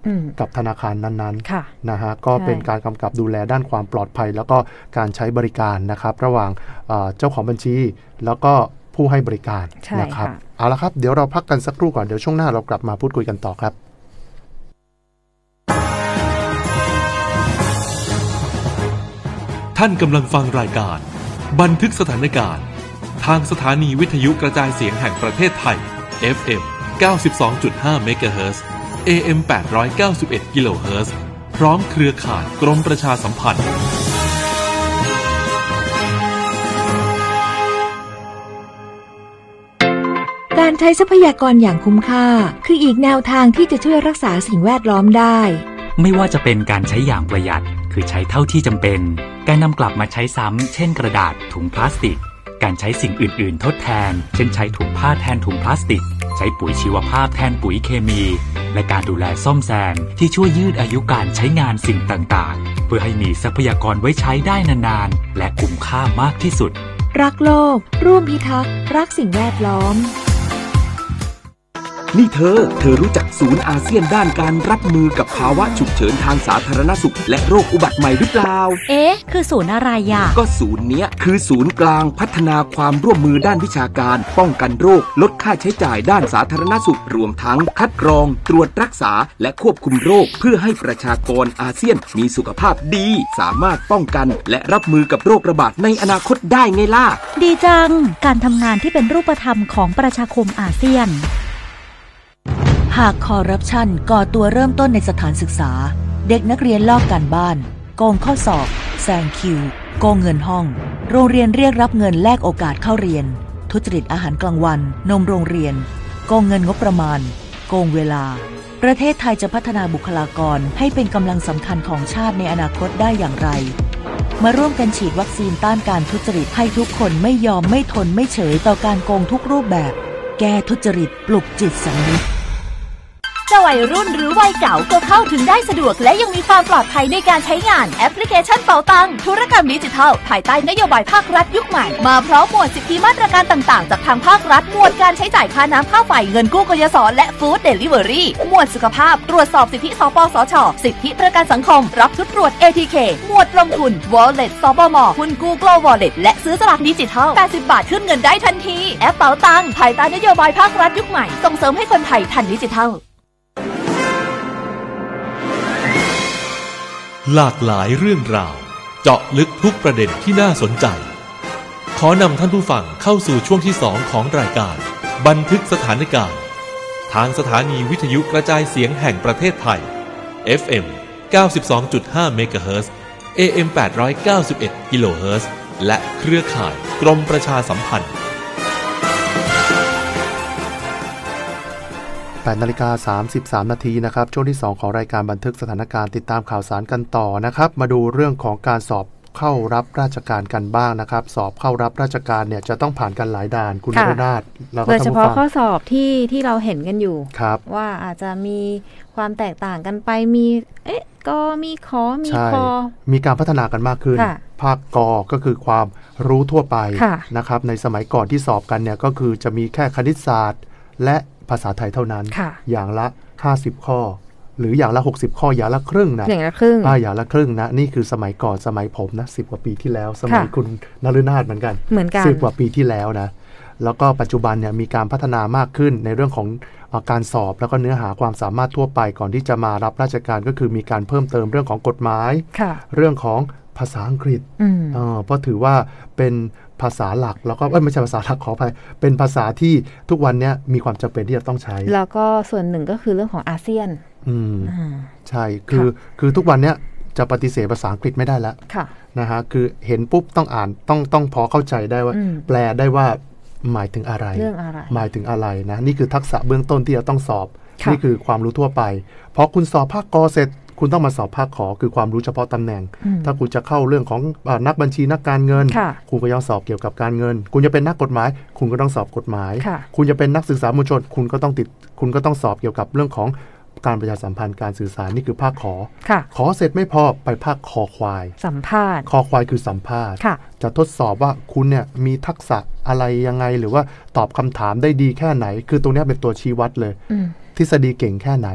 กับธนาคารนั้นๆนะฮะก็เป็นการกำกับดูแลด้านความปลอดภัยแล้วก็การใช้บริการนะครับระหว่างเจ้าของบัญชีแล้วก็ผู้ให้บริการนะครับเอาละครับเดี๋ยวเราพักกันสักครู่ก่อนเดี๋ยวช่วงหน้าเรากลับมาพูดคุยกันต่อครับท่านกำลังฟังรายการบันทึกสถานการณ์ทางสถานีวิทยุกระจายเสียงแห่งประเทศไทย เอฟ เอ็ม เก้าสิบสองจุดห้า เมกะเฮิรตซ์ เอ เอ็ม แปดร้อยเก้าสิบเอ็ด กิโลเฮิรตซ์ พร้อมเครือข่ายกรมประชาสัมพันธ์การใช้ทรัพยากรอย่างคุ้มค่าคืออีกแนวทางที่จะช่วยรักษาสิ่งแวดล้อมได้ไม่ว่าจะเป็นการใช้อย่างประหยัดคือใช้เท่าที่จำเป็นการนำกลับมาใช้ซ้ำเช่นกระดาษถุงพลาสติกการใช้สิ่งอื่นๆทดแทนเช่นใช้ถุงผ้าแทนถุงพลาสติกใช้ปุ๋ยชีวภาพแทนปุ๋ยเคมีและการดูแลซ่อมแซมที่ช่วยยืดอายุการใช้งานสิ่งต่างๆเพื่อให้มีทรัพยากรไว้ใช้ได้นานๆและคุ้มค่ามากที่สุดรักโลกร่วมพิทักษ์รักสิ่งแวดล้อมนี่เธอ เธอรู้จักศูนย์อาเซียนด้านการรับมือกับภาวะฉุกเฉินทางสาธารณสุขและโรคอุบัติใหม่หรือเปล่าเอ๊ะคือศูนย์อะไรอ่ะก็ศูนย์เนี้ยคือศูนย์กลางพัฒนาความร่วมมือด้านวิชาการป้องกันโรคลดค่าใช้จ่ายด้านสาธารณสุขรวมทั้งคัดกรองตรวจรักษาและควบคุมโรคเพื่อให้ประชากรอาเซียนมีสุขภาพดีสามารถป้องกันและรับมือกับโรคระบาดในอนาคตได้ไงล่ะดีจังการทำงานที่เป็นรูปธรรมของประชาคมอาเซียนหากคอร์รัปชันก่อตัวเริ่มต้นในสถานศึกษาเด็กนักเรียนลอกการบ้านโกงข้อสอบแซงคิวโกงเงินห้องโรงเรียนเรียกรับเงินแลกโอกาสเข้าเรียนทุจริตอาหารกลางวันนมโรงเรียนโกงเงินงบประมาณโกงเวลาประเทศไทยจะพัฒนาบุคลากรให้เป็นกำลังสำคัญของชาติในอนาคตได้อย่างไรมาร่วมกันฉีดวัคซีนต้านการทุจริตให้ทุกคนไม่ยอมไม่ทนไม่เฉยต่อการโกงทุกรูปแบบแก้ทุจริตปลุกจิตสำนึกจะวัยรุ่นหรือวัยเก่าก็เข้าถึงได้สะดวกและยังมีความปลอดภัยในการใช้งานแอปพลิเคชันเป๋าตังธุรกรรมดิจิทัลภายใต้นโยบายภาครัฐยุคใหม่มาพร้อมหมวดสิทธิมาตรการต่างๆจากทางภาครัฐหมวดการใช้จ่ายค่าน้ำค่าไฟเงินกู้กยศและฟู้ดเดลิเวอรี่หมวดสุขภาพตรวจสอบสิทธิสปสช.สิทธิประกันสังคมรับชุดตรวจ เอ ที เค หมวดลงทุน Wallet สบม.หุ้นกู้ Glow Wallet และซื้อสลากดิจิทัลแปดสิบบาทขึ้นเงินได้ทันทีแอปเป๋าตังภายใต้นโยบายภาครัฐยุคใหม่ส่งเสริมให้คนไทยทันดิจิทัลหลากหลายเรื่องราวเจาะลึกทุกประเด็นที่น่าสนใจขอนำท่านผู้ฟังเข้าสู่ช่วงที่สองของรายการบันทึกสถานการณ์ทางสถานีวิทยุกระจายเสียงแห่งประเทศไทย เอฟ เอ็ม เก้าสิบสองจุดห้า เมกะเฮิรตซ์ เอ เอ็ม แปดร้อยเก้าสิบเอ็ด กิโลเฮิรตซ์และเครือข่ายกรมประชาสัมพันธ์แปดนาฬิกาสามสิบสามนาทีนะครับช่วงที่สองของรายการบันทึกสถานการณ์ติดตามข่าวสารกันต่อนะครับมาดูเรื่องของการสอบเข้ารับราชการกันบ้างนะครับสอบเข้ารับราชการเนี่ยจะต้องผ่านกันหลายด่านคุณนรนาถโดยเฉพาะข้อสอบที่ที่เราเห็นกันอยู่ครับว่าอาจจะมีความแตกต่างกันไปมีเอ๊ะก็มีขอมีคอมีการพัฒนากันมากขึ้นภาคกก็คือความรู้ทั่วไปนะครับในสมัยก่อนที่สอบกันเนี่ยก็คือจะมีแค่คณิตศาสตร์และภาษาไทยเท่านั้นอย่างละห้าสิบข้อหรืออย่างละหกสิบข้ออย่างละครึ่งนะอย่างละครึ่งอ่าอย่างละครึ่งนะนี่คือสมัยก่อนสมัยผมนะสิบกว่าปีที่แล้วสมัยคุณนฤนาถเหมือนกันเหมือนกันสิบกว่าปีที่แล้วนะแล้วก็ปัจจุบันเนี่ยมีการพัฒนามากขึ้นในเรื่องของการสอบแล้วก็เนื้อหาความสามารถทั่วไปก่อนที่จะมารับราชการก็คือมีการเพิ่มเติมเรื่องของกฎหมายเรื่องของภาษาอังกฤษเพราะถือว่าเป็นภาษาหลักแล้วก็ไม่ใช่ภาษาหลักขออภัยเป็นภาษาที่ทุกวันนี้มีความจำเป็นที่จะต้องใช้แล้วก็ส่วนหนึ่งก็คือเรื่องของอาเซียนอืมใช่คือคือทุกวันนี้จะปฏิเสธภาษาอังกฤษไม่ได้แล้วนะฮะคือเห็นปุ๊บต้องอ่านต้องต้องพอเข้าใจได้ว่าแปลได้ว่าหมายถึงอะไรเรื่องอะไรหมายถึงอะไรนะนี่คือทักษะเบื้องต้นที่จะต้องสอบนี่คือความรู้ทั่วไปพอคุณสอบภาคก.เสร็จคุณต้องมาสอบภาคขอคือความรู้เฉพาะตำแหน่งถ้าคุณจะเข้าเรื่องของนักบัญชีนักการเงินคุณก็ต้องสอบเกี่ยวกับการเงินคุณจะเป็นนักกฎหมายคุณก็ต้องสอบกฎหมายคุณจะเป็นนักสื่อสารมวลชนคุณก็ต้องติดคุณก็ต้องสอบเกี่ยวกับเรื่องของการประชาสัมพันธ์การสื่อสารนี่คือภาคขอขอเสร็จไม่พอไปภาคคอควายสัมภาษณ์คอควายคือสัมภาษณ์จะทดสอบว่าคุณเนี่ยมีทักษะอะไรยังไงหรือว่าตอบคำถามได้ดีแค่ไหนคือตรงนี้เป็นตัวชี้วัดเลยทฤษฎีเก่งแค่ไหน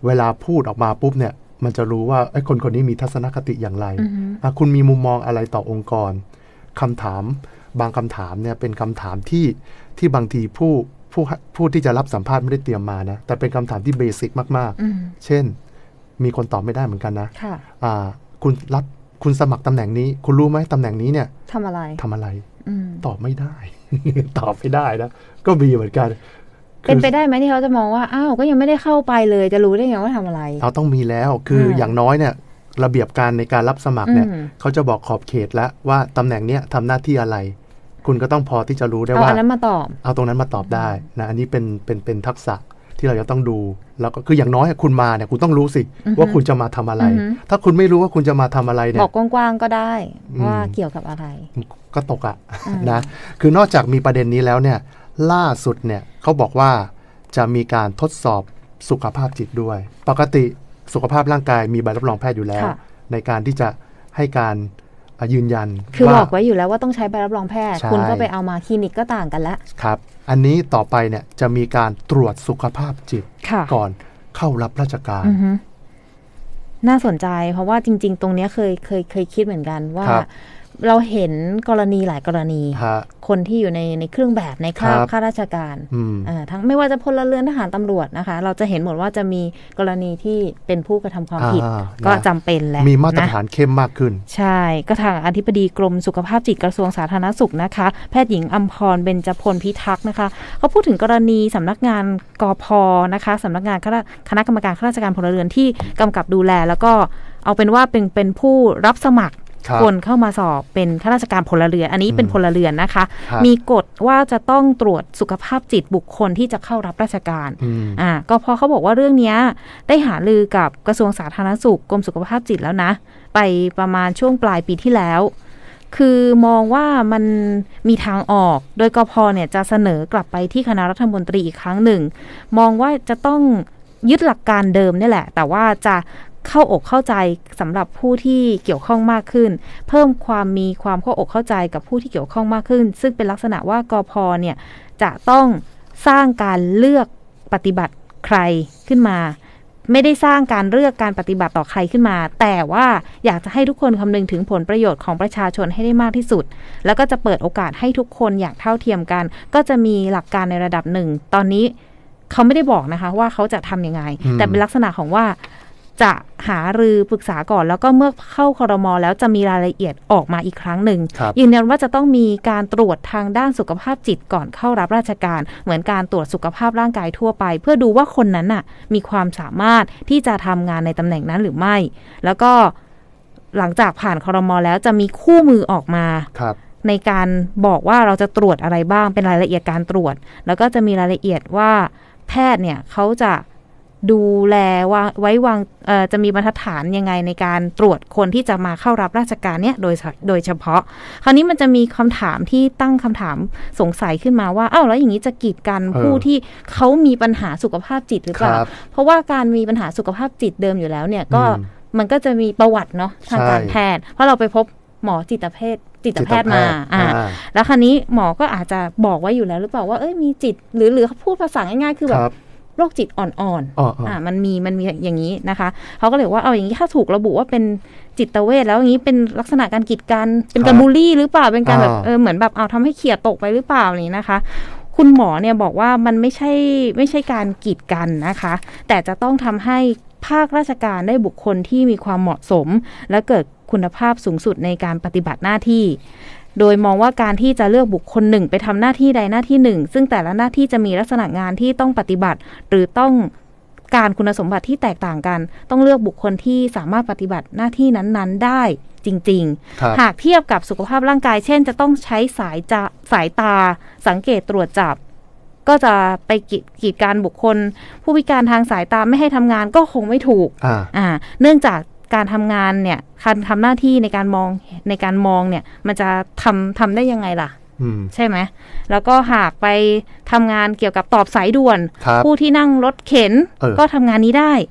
เวลาพูดออกมาปุ๊บเนี่ยมันจะรู้ว่าไอ้คนคนนี้มีทัศนคติอย่างไรคุณมีมุมมองอะไรต่อองค์กรคำถามบางคำถามเนี่ยเป็นคำถามที่ที่บางทีผู้ผู้ผู้ที่จะรับสัมภาษณ์ไม่ได้เตรียมมานะแต่เป็นคำถามที่เบสิกมากๆเช่นมีคนตอบไม่ได้เหมือนกันนะคุณรับคุณสมัครตำแหน่งนี้คุณรู้ไหมตำแหน่งนี้เนี่ยทำอะไรทำอะไรตอบไม่ได้ ตอบไม่ได้นะก็มีเหมือนกันเป็นไปได้ไหมที่เขาจะมองว่าอ้าวก็ยังไม่ได้เข้าไปเลยจะรู้ได้ไงว่าทำอะไรเราต้องมีแล้วคืออย่างน้อยเนี่ยระเบียบการในการรับสมัครเนี่ยเขาจะบอกขอบเขตแล้วว่าตำแหน่งเนี้ยทำหน้าที่อะไรคุณก็ต้องพอที่จะรู้ได้ว่าเอาอันนั้นมาตอบเอาตรงนั้นมาตอบได้นะอันนี้เป็นเป็นเป็นทักษะที่เราจะต้องดูแล้วก็คืออย่างน้อยคุณมาเนี่ยคุณต้องรู้สิว่าคุณจะมาทำอะไรถ้าคุณไม่รู้ว่าคุณจะมาทำอะไรเนี่ยบอกกว้างๆก็ได้ว่าเกี่ยวกับอะไรก็ตกอ่ะนะคือนอกจากมีประเด็นนี้แล้วเนี่ยล่าสุดเนี่ยเขาบอกว่าจะมีการทดสอบสุขภาพจิตด้วยปกติสุขภาพร่างกายมีใบรับรองแพทย์อยู่แล้วในการที่จะให้การยืนยันคือบอกไว้อยู่แล้วว่าต้องใช้ใบรับรองแพทย์คุณก็ไปเอามาคลินิกก็ต่างกันแล้วครับอันนี้ต่อไปเนี่ยจะมีการตรวจสุขภาพจิตก่อนเข้ารับราชการน่าสนใจเพราะว่าจริงๆตรงนี้เคยเคยเคยคิดเหมือนกันว่าเราเห็นกรณีหลายกรณีคนที่อยู่ในในเครื่องแบบในข้าข้าราชการทั้งไม่ว่าจะพลเรือนทหารตำรวจนะคะเราจะเห็นหมดว่าจะมีกรณีที่เป็นผู้กระทำความผิดก็จำเป็นแหละมีมาตรฐานเข้มมากขึ้นใช่ก็ทางอธิบดีกรมสุขภาพจิตกระทรวงสาธารณสุขนะคะแพทย์หญิงอัมพรเบญจพลพิทักษ์นะคะเขาพูดถึงกรณีสำนักงานกพ.นะคะสำนักงานคณะกรรมการข้าราชการพลเรือนที่กำกับดูแลแล้วก็เอาเป็นว่าเป็นเป็นผู้รับสมัครคนเข้ามาสอบเป็นข้าราชการพลเรือนอันนี้เป็นพลเรือนนะคะมีกฎว่าจะต้องตรวจสุขภาพจิตบุคคลที่จะเข้ารับราชการอ่าก็พอเขาบอกว่าเรื่องนี้ได้หารือกับกระทรวงสาธารณสุขกรมสุขภาพจิตแล้วนะไปประมาณช่วงปลายปีที่แล้วคือมองว่ามันมีทางออกโดยกพ.เนี่ยจะเสนอกลับไปที่คณะรัฐมนตรีอีกครั้งหนึ่งมองว่าจะต้องยึดหลักการเดิมนี่แหละแต่ว่าจะเข้าอกเข้าใจสำหรับผู้ที่เกี่ยวข้องมากขึ้นเพิ่มความมีความเข้าอกเข้าใจกับผู้ที่เกี่ยวข้องมากขึ้นซึ่งเป็นลักษณะว่ากพ.เนี่ยจะต้องสร้างการเลือกปฏิบัติใครขึ้นมาไม่ได้สร้างการเลือกการปฏิบัติต่อใครขึ้นมาแต่ว่าอยากจะให้ทุกคนคำนึงถึงผลประโยชน์ของประชาชนให้ได้มากที่สุดแล้วก็จะเปิดโอกาสให้ทุกคนอย่างเท่าเทียมกันก็จะมีหลักการในระดับหนึ่งตอนนี้เขาไม่ได้บอกนะคะว่าเขาจะทำยังไงแต่เป็นลักษณะของว่าจะหารือปรึกษาก่อนแล้วก็เมื่อเข้าครม.แล้วจะมีรายละเอียดออกมาอีกครั้งหนึ่งยืนยันว่าจะต้องมีการตรวจทางด้านสุขภาพจิตก่อนเข้ารับราชการเหมือนการตรวจสุขภาพร่างกายทั่วไปเพื่อดูว่าคนนั้นน่ะมีความสามารถที่จะทำงานในตำแหน่งนั้นหรือไม่แล้วก็หลังจากผ่านครม.แล้วจะมีคู่มือออกมาในการบอกว่าเราจะตรวจอะไรบ้างเป็นรายละเอียดการตรวจแล้วก็จะมีรายละเอียดว่าแพทย์เนี่ยเขาจะดูแลว่าไว้วางจะมีบรรทัดฐานยังไงในการตรวจคนที่จะมาเข้ารับราชการเนี่ยโดยโดยเฉพาะคราวนี้มันจะมีคำถามที่ตั้งคำถามสงสัยขึ้นมาว่าอ้าวแล้วอย่างนี้จะกีดกันผู้ที่เขามีปัญหาสุขภาพจิตหรือเปล่าเพราะว่าการมีปัญหาสุขภาพจิตเดิมอยู่แล้วเนี่ยก็มันก็จะมีประวัติเนาะทางการแพทย์เพราะเราไปพบหมอจิตแพทย์จิตแพทย์มาอ่าแล้วคราวนี้หมอก็อาจจะบอกไว้อยู่แล้วหรือเปล่าว่าเอ้ยมีจิตหรือหรือพูดภาษาง่ายๆคือแบบโรคจิตอ่อนๆอ, อ่ามันมีมันมีอย่างนี้นะคะเขาก็เลยว่าเอาอย่างนี้ถ้าถูกระบุว่าเป็นจิตเวชแล้วอย่างนี้เป็นลักษณะการกีดกันเป็นการบูลลี่หรือเปล่าเป็นการแบบเออเหมือนแบบเอาทำให้เขี่ยตกไปหรือเปล่าอย่างนี้นะคะคุณหมอเนี่ยบอกว่ามันไม่ใช่ไม่ใช่การกีดกันนะคะแต่จะต้องทำให้ภาคราชการได้บุคคลที่มีความเหมาะสมและเกิดคุณภาพสูงสุดในการปฏิบัติหน้าที่โดยมองว่าการที่จะเลือกบุคคลหนึ่งไปทำหน้าที่ใดหน้าที่หนึ่งซึ่งแต่ละหน้าที่จะมีลักษณะงานที่ต้องปฏิบัติหรือต้องการคุณสมบัติที่แตกต่างกันต้องเลือกบุคคลที่สามารถปฏิบัติหน้าที่นั้นๆได้จริงๆหากเทียบกับสุขภาพร่างกายเช่นจะต้องใช้สายจะสายตาสังเกตตรวจจับก็จะไปกีดกันบุคคลผู้พิการทางสายตาไม่ให้ทำงานก็คงไม่ถูกอ่าเนื่องจากการทำงานเนี่ยการทำหน้าที่ในการมองในการมองเนี่ยมันจะทำทำได้ยังไงล่ะใช่ไหมแล้วก็หากไปทำงานเกี่ยวกับตอบสายด่วนผู้ที่นั่งรถเข็นก็ทำงานนี้ได้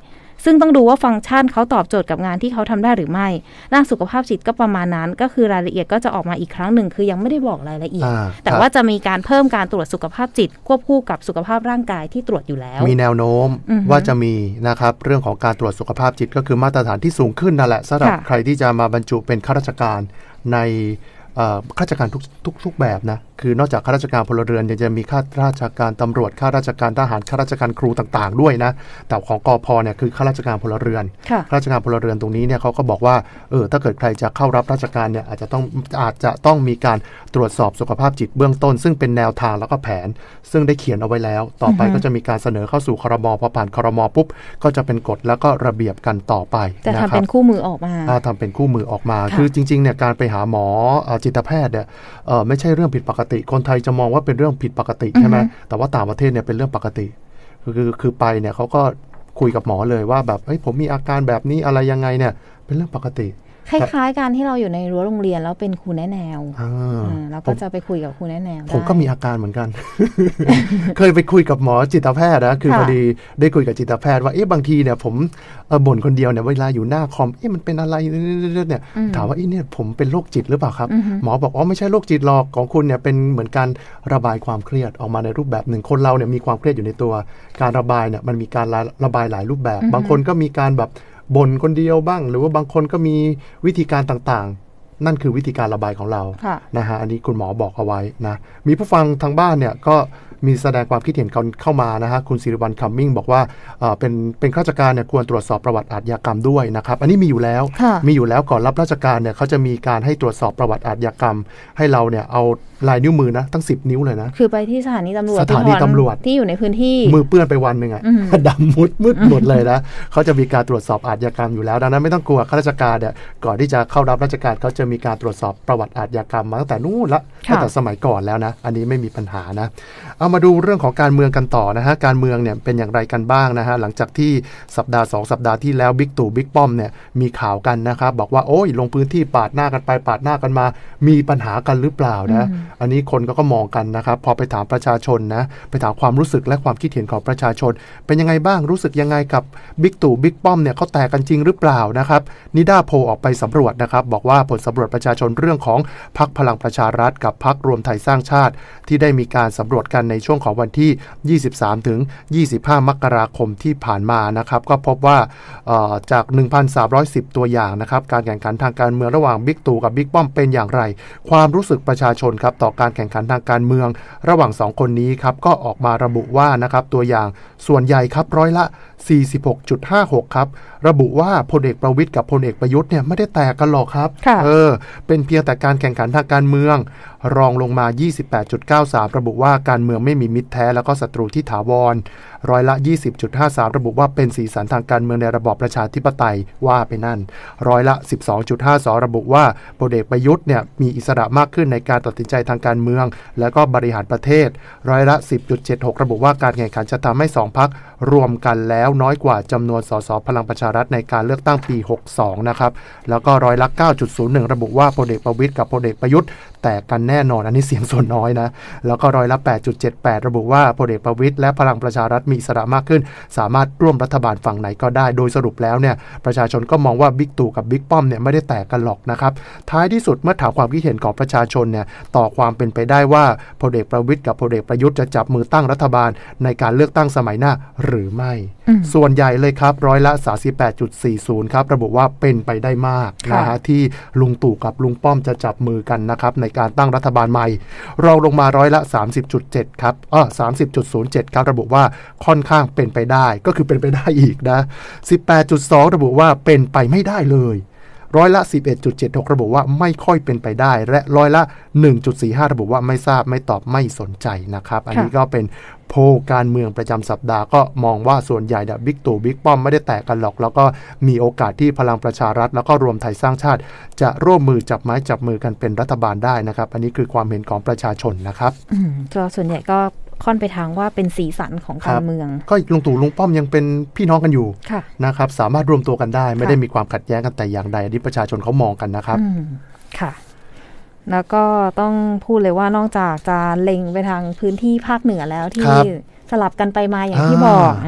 ซึ่งต้องดูว่าฟังก์ชันเขาตอบโจทย์กับงานที่เขาทำได้หรือไม่ด้านสุขภาพจิตก็ประมาณนั้นก็คือรายละเอียดก็จะออกมาอีกครั้งหนึ่งคือยังไม่ได้บอกรายละเอียดแต่ว่าจะมีการเพิ่มการตรวจสุขภาพจิตควบคู่กับสุขภาพร่างกายที่ตรวจอยู่แล้วมีแนวโน้มว่าจะมีนะครับเรื่องของการตรวจสุขภาพจิตก็คือมาตรฐานที่สูงขึ้นนั่นแหละสำหรับใครที่จะมาบรรจุเป็นข้าราชการในข้าราชการทุกทุกทุกแบบนะคือนอกจากข้าราชการพลเรือนยังจะมีข้าราชการตำรวจข้าราชการทหารข้าราชการครูต่างๆด้วยนะแต่ของกพเนี่ยคือข้าราชการพลเรือนข้าราชการพลเรือนตรงนี้เนี่ยเขาก็บอกว่าเออถ้าเกิดใครจะเข้ารับราชการเนี่ยอาจจะต้องอาจจะต้องมีการตรวจสอบสุขภาพจิตเบื้องต้นซึ่งเป็นแนวทางแล้วก็แผนซึ่งได้เขียนเอาไว้แล้วต่อไปก็จะมีการเสนอเข้าสู่ครม.พอผ่านครม.ปุ๊บก็จะเป็นกฎแล้วก็ระเบียบกันต่อไปจะทำเป็นคู่มือออกมาทำเป็นคู่มือออกมาคือจริงๆเนี่ยการไปหาหมอจิตแพทย์เนี่ยไม่ใช่เรื่องผิดปกติคนไทยจะมองว่าเป็นเรื่องผิดปกติใช่ไหมแต่ว่าต่างประเทศเนี่ยเป็นเรื่องปกติคือคือไปเนี่ยเขาก็คุยกับหมอเลยว่าแบบเฮ้ยผมมีอาการแบบนี้อะไรยังไงเนี่ยเป็นเรื่องปกติคล้ายๆการที่เราอยู่ในรั้วโรงเรียนแล้วเป็นครูแนะแนวแล้วก็จะไปคุยกับครูแนะแนวผมก็มีอาการเหมือนกัน เคยไปคุยกับหมอจิตแพทย์นะคือพอดีได้คุยกับจิตแพทย์ว่าเอ๊ะบางทีเนี่ยผมบ่นคนเดียวเนี่ยเวลาอยู่หน้าคอมเอ๊ะมันเป็นอะไรเนี่ยถามว่าเอ๊ะเนี่ยผมเป็นโรคจิตหรือเปล่าครับหมอบอกอ๋อไม่ใช่โรคจิตหรอกของคุณเนี่ยเป็นเหมือนการระบายความเครียดออกมาในรูปแบบหนึ่งคนเราเนี่ยมีความเครียดอยู่ในตัวการระบายเนี่ยมันมีการระบายหลายรูปแบบบางคนก็มีการแบบบ่นคนเดียวบ้างหรือว่าบางคนก็มีวิธีการต่างๆนั่นคือวิธีการระบายของเรานะฮะอันนี้คุณหมอบอกเอาไว้นะมีผู้ฟังทางบ้านเนี่ยก็มีแสดงความคิดเห็นเข้ามานะฮะคุณศิริวัลย์คัมมิ่งบอกว่าเป็นเป็นข้าราชการเนี่ยควรตรวจสอบประวัติอาชญากรรมด้วยนะครับอันนี้มีอยู่แล้วมีอยู่แล้วก่อนรับราชการเนี่ยเขาจะมีการให้ตรวจสอบประวัติอาชญากรรมให้เราเนี่ยเอาลายนิ้วมือนะตั้งสิบนิ้วเลยนะคือไปที่สถานีตำรวจสถานีตำรวจที่อยู่ในพื้นที่มือเปื้อนไปวันหนึ่งอะดำมุดมืดหมดเลยนะเขาจะมีการตรวจสอบอาชญากรรมอยู่แล้วดังนั้นไม่ต้องกลัวข้าราชการเนี่ยก่อนที่จะเข้ารับราชการเขาจะมีการตรวจสอบประวัติอาชญากรรมมาตั้งแต่นู้นละตั้งแต่สมัยก่อนแล้วนะอันนี้ไม่มีปัญหานะเอามาดูเรื่องของการเมืองกันต่อนะฮะการเมืองเนี่ยเป็นอย่างไรกันบ้างนะฮะหลังจากที่สัปดาห์สองสัปดาห์ที่แล้วบิ๊กตู่บิ๊กป้อมเนี่ยมีข่าวกันนะครับบอกว่าโอ้ยลงพื้นที่ปาดหน้ากันไปปาดหน้ากันมามีปัญหากันหรือเปล่านะอันนี้คนก็มองกันนะครับพอไปถามประชาชนนะไปถามความรู้สึกและความคิดเห็นของประชาชนเป็นยังไงบ้างรู้สึกยังไงกับบิ๊กตู่บิ๊กป้อมเนี่ยเขาแตกกันจริงหรือเปล่านะครับนิด้าโพลออกไปสำรวจนะครับบอกว่าผลสำรวจประชาชนเรื่องของพรรคพลังประชารัฐกับพรรครวมไทยสร้างชาติที่ได้มีการสำรวจกันในช่วงของวันที่ยี่สิบสามถึงยี่สิบห้ามกราคมที่ผ่านมานะครับก็พบว่าจาก หนึ่งพันสามร้อยสิบ ตัวอย่างนะครับการแข่งขันทางการเมืองระหว่างบิ๊กตู่กับบิ๊กป้อมเป็นอย่างไรความรู้สึกประชาชนครับต่อการแข่งขันทางการเมืองระหว่างสองคนนี้ครับก็ออกมาระบุว่านะครับตัวอย่างส่วนใหญ่ครับร้อยละ สี่สิบหกจุดห้าหก ครับระบุว่าพลเอกประวิตรกับพลเอกประยุทธ์เนี่ยไม่ได้แตกกันหรอกครับเออเป็นเพียงแต่การแข่งขันทางการเมืองรองลงมา ยี่สิบแปดจุดเก้าสาม ระบุว่าการเมืองไม่มีมิตรแท้แล้วก็ศัตรูที่ถาวรร้อยละ ยี่สิบจุดห้าสาม ระบุว่าเป็นสีสันทางการเมืองในระบอบประชาธิปไตยว่าไปนั่นร้อยละ สิบสองจุดห้าสอง ระบุว่าพลเอกประยุทธ์เนี่ยมีอิสระมากขึ้นในการตัดสินใจทางการเมืองแล้วก็บริหารประเทศร้อยละ สิบจุดเจ็ดหก ระบุว่าการแข่งขันจะทำให้สองพรรครวมกันแล้วน้อยกว่าจำนวนสสพลังประชารัฐในการเลือกตั้งปีหกสิบสองนะครับแล้วก็ร้อยละ เก้าจุดศูนย์หนึ่ง ระบุว่าพลเอกประวิตรกับพลเอกประยุทธ์แตกกันแน่นอนอันนี้เสียงส่วนน้อยนะแล้วก็ร้อยละ แปดจุดเจ็ดแปด ระบุว่าพลเอกประวิตรและพลังประชารัฐมีอิสระมากขึ้นสามารถร่วมรัฐบาลฝั่งไหนก็ได้โดยสรุปแล้วเนี่ยประชาชนก็มองว่าบิ๊กตู่กับบิ๊กป้อมเนี่ยไม่ได้แตกกันหรอกนะครับท้ายที่สุดเมื่อถามความคิดเห็นของประชาชนเนี่ยต่อความเป็นไปได้ว่าพลเอกประวิตรกับพลเอกประยุทธ์จะจับมือตั้งรัฐบาลในการเลือกตั้งสมัยหน้าหรือไม่ส่วนใหญ่เลยครับร้อยละ สามสิบแปดจุดสี่ศูนย์ ครับระบุว่าเป็นไปได้มากนะฮะที่ลุงตู่กับลุงป้อมจะจับมือกันนะครับในการตั้งรัฐบาลใหม่รองลงมาร้อยละ สามสิบจุดเจ็ด ครับเออ สามสิบจุดศูนย์เจ็ด ครับระบุว่าค่อนข้างเป็นไปได้ก็คือเป็นไปได้อีกนะ สิบแปดจุดสอง ระบุว่าเป็นไปไม่ได้เลยร้อยละ สิบเอ็ดจุดเจ็ดหก ระบุว่าไม่ค่อยเป็นไปได้และร้อยละ หนึ่งจุดสี่ห้า ระบุว่าไม่ทราบไม่ตอบไม่สนใจนะครับอันนี้ก็เป็นโพลการเมืองประจำสัปดาห์ก็มองว่าส่วนใหญ่เนี่ยบิ๊กตู่บิ๊กป้อมไม่ได้แตกกันหรอกแล้วก็มีโอกาสที่พลังประชารัฐแล้วก็รวมไทยสร้างชาติจะร่วมมือจับไม้จับมือกันเป็นรัฐบาลได้นะครับอันนี้คือความเห็นของประชาชนนะครับอืมก็ส่วนใหญ่ก็ค่อนไปทางว่าเป็นสีสันของการเมืองก็ลุงตู่ลุงป้อมยังเป็นพี่น้องกันอยู่นะครับสามารถรวมตัวกันได้ไม่ได้มีความขัดแย้งกันแต่อย่างใดอันนี้ประชาชนเขามองกันนะครับค่ะแล้วก็ต้องพูดเลยว่านอกจากจะเล็งไปทางพื้นที่ภาคเหนือแล้วที่สลับกันไปมาอย่างที่บอกอ่า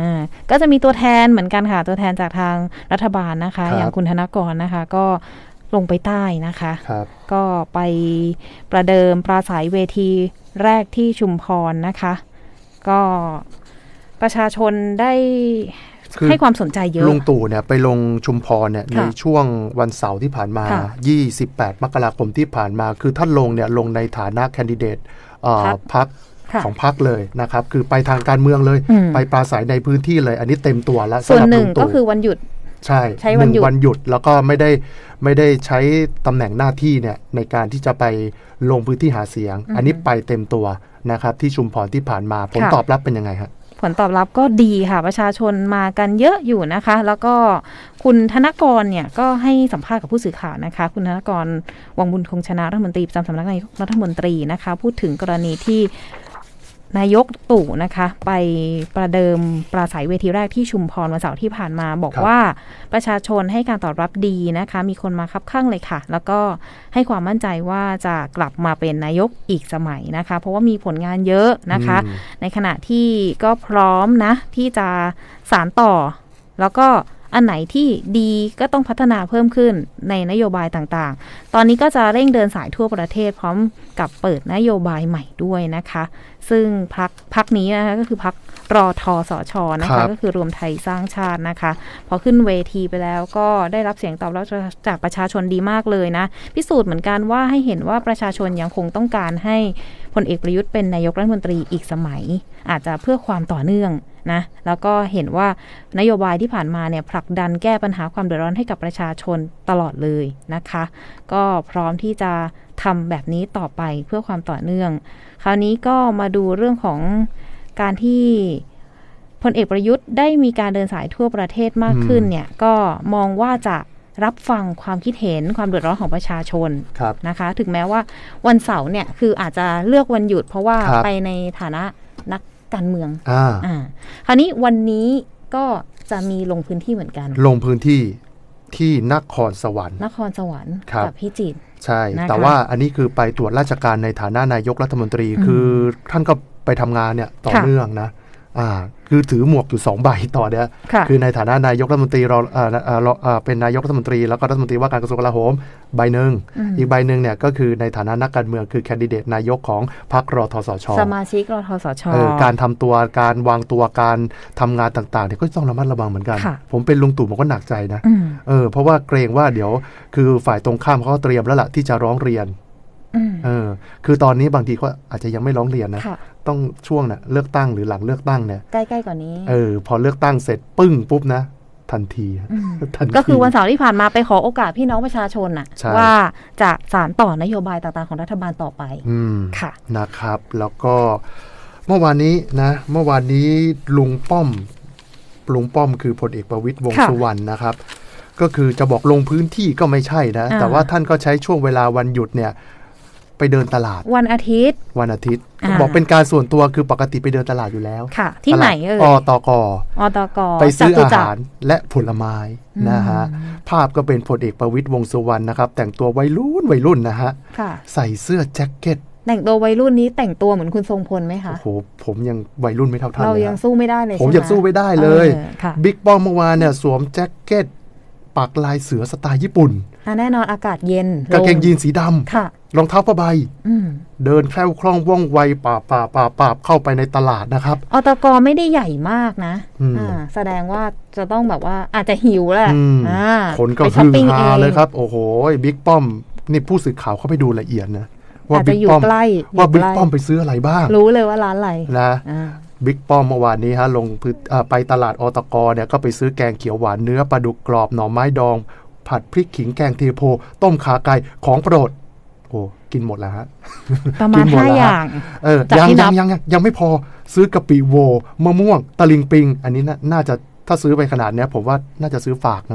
ก็จะมีตัวแทนเหมือนกันค่ะตัวแทนจากทางรัฐบาลนะคะอย่างคุณธนกรนะคะก็ลงไปใต้นะคะก็ไปประเดิมปราศัยเวทีแรกที่ชุมพรนะคะก็ประชาชนได้ให้ความสนใจเยอะลุงตู่เนี่ยไปลงชุมพรเนี่ยในช่วงวันเสาร์ที่ผ่านมายี่สิบแปดมกราคมที่ผ่านมาคือท่านลงเนี่ยลงในฐานะแคนดิเดตพรรคของพรรคเลยนะครับคือไปทางการเมืองเลยไปปราศัยในพื้นที่เลยอันนี้เต็มตัวแล้วส่วนหนึ่งก็คือวันหยุดใช่ใช้วันหยุดวันหยุดแล้วก็ไม่ได้ไม่ได้ใช้ตำแหน่งหน้าที่เนี่ยในการที่จะไปลงพื้นที่หาเสียงอันนี้ไปเต็มตัวนะครับที่ชุมพรที่ผ่านมาผลตอบรับเป็นยังไงครับผลตอบรับก็ดีค่ะประชาชนมากันเยอะอยู่นะคะแล้วก็คุณธนกรเนี่ยก็ให้สัมภาษณ์กับผู้สื่อข่าวนะคะคุณธนกรวังบุญคงชนะรัฐมนตรีประจำสำนักนายกรัฐมนตรีนะคะพูดถึงกรณีที่นายกตู่นะคะไปประเดิมปราศัยเวทีแรกที่ชุมพรวันเสาร์ที่ผ่านมาบอกว่าประชาชนให้การตอบรับดีนะคะมีคนมาคับข้างเลยค่ะแล้วก็ให้ความมั่นใจว่าจะกลับมาเป็นนายกอีกสมัยนะคะเพราะว่ามีผลงานเยอะนะคะในขณะที่ก็พร้อมนะที่จะสานต่อแล้วก็อันไหนที่ดีก็ต้องพัฒนาเพิ่มขึ้นในนโยบายต่างๆตอนนี้ก็จะเร่งเดินสายทั่วประเทศพร้อมกับเปิดนโยบายใหม่ด้วยนะคะซึ่งพรรคพรรคนี้นะคะก็คือพรรครอทสชนะคะก็คือรวมไทยสร้างชาตินะคะพอขึ้นเวทีไปแล้วก็ได้รับเสียงตอบรับจากประชาชนดีมากเลยนะพิสูจน์เหมือนกันว่าให้เห็นว่าประชาชนยังคงต้องการให้พลเอกประยุทธ์เป็นนายกรัฐมนตรีอีกสมัยอาจจะเพื่อความต่อเนื่องนะแล้วก็เห็นว่านโยบายที่ผ่านมาเนี่ยผลักดันแก้ปัญหาความเดือดร้อนให้กับประชาชนตลอดเลยนะคะก็พร้อมที่จะทำแบบนี้ต่อไปเพื่อความต่อเนื่องคราวนี้ก็มาดูเรื่องของการที่พลเอกประยุทธ์ได้มีการเดินสายทั่วประเทศมากขึ้นเนี่ยก็มองว่าจะรับฟังความคิดเห็นความเดือดร้อนของประชาชนนะคะถึงแม้ว่าวันเสาร์เนี่ยคืออาจจะเลือกวันหยุดเพราะว่าไปในฐานะนักการเมืองอ่าอ่าคราวนี้วันนี้ก็จะมีลงพื้นที่เหมือนกันลงพื้นที่ที่นครสวรรค์นครสวรรค์กับพิจิตรใช่แต่ว่าอันนี้คือไปตรวจราชการในฐานะนายกรัฐมนตรีคือท่านก็ไปทำงานเนี่ยต่อเนื่องนะอ่าคือถือหมวกอยู่สองใบต่อเนี่ยคือในฐานะนายกรัฐมนตรีเราอ่าอ่าเป็นนายกรัฐมนตรีแล้วก็รัฐมนตรีว่าการกระทรวงกลาโหมใบหนึ่งอีกใบหนึ่งเนี่ยก็คือในฐานะนักการเมืองคือแคนดิเดตนายกของพรรครทสชสมาชิกรทสชการทำตัวการวางตัวการทำงานต่างๆเนี่ยก็ต้องระมัดระวังเหมือนกันผมเป็นลุงตู่ผมก็หนักใจนะเออเพราะว่าเกรงว่าเดี๋ยวคือฝ่ายตรงข้ามเขาเตรียมแล้วล่ะที่จะร้องเรียนเออคือตอนนี้บางทีก็อาจจะยังไม่ร้องเรียนนะต้องช่วงน่ะเลือกตั้งหรือหลังเลือกตั้งเนี่ยใกล้ๆกว่านี้เออพอเลือกตั้งเสร็จปึ้งปุ๊บนะทันทีทันทีก็คือวันเสาร์ที่ผ่านมาไปขอโอกาสพี่น้องประชาชนน่ะว่าจะสานต่อนโยบายต่างๆของรัฐบาลต่อไปค่ะนะครับแล้วก็เมื่อวานนี้นะเมื่อวานนี้ลุงป้อมลุงป้อมคือพลเอกประวิตรวงษ์สุวรรณนะครับก็คือจะบอกลงพื้นที่ก็ไม่ใช่นะแต่ว่าท่านก็ใช้ช่วงเวลาวันหยุดเนี่ยไปเดินตลาดวันอาทิตย์วันอาทิตย์บอกเป็นการส่วนตัวคือปกติไปเดินตลาดอยู่แล้วค่ะที่ไหนเอ่ยอตกอตกไปซื้ออาหารและผลไม้นะฮะภาพก็เป็นพลเอกประวิตรวงษ์สุวรรณนะครับแต่งตัววัยรุ่นวัยรุ่นนะฮะใส่เสื้อแจ็คเก็ตแต่งตัววัยรุ่นนี้แต่งตัวเหมือนคุณทรงพลไหมคะโอ้โหผมยังวัยรุ่นไม่เท่าท่านเรายังสู้ไม่ได้เลยผมยังสู้ไม่ได้เลยบิ๊กป้อมเมื่อวานเนี่ยสวมแจ็คเก็ตปักลายเสือสไตล์ญี่ปุ่นแน่นอนอากาศเย็นกางเกงยีนสีดำรองเท้าผ้าใบเดินแคล่วคล่องว่องไวป่าป่าป่าป่าเข้าไปในตลาดนะครับอตกไม่ได้ใหญ่มากนะแสดงว่าจะต้องแบบว่าอาจจะหิวแหละคนก็ฮือฮาเลยครับโอ้โหบิ๊กป้อมนี่ผู้สื่อข่าวเข้าไปดูละเอียดนะว่าบิ๊กป้อมว่าบิ๊กป้อมไปซื้ออะไรบ้างรู้เลยว่าร้านอะไรนะบิ๊กป้อมเมื่อวานนี้ฮะลงไปตลาดอตกเนี่ยก็ไปซื้อแกงเขียวหวานเนื้อปลาดุกกรอบหน่อไม้ดองผัดพริกขิงแกงเทโพต้มขาไก่ของโปรดโอ้กินหมดแล้วฮะประมาณห้าอย่างเออยังยังยังยังไม่พอซื้อกะปิโวมะม่วงตะลิงปิงอันนี้น่าจะถ้าซื้อไปขนาดเนี้ยผมว่าน่าจะซื้อฝากนะ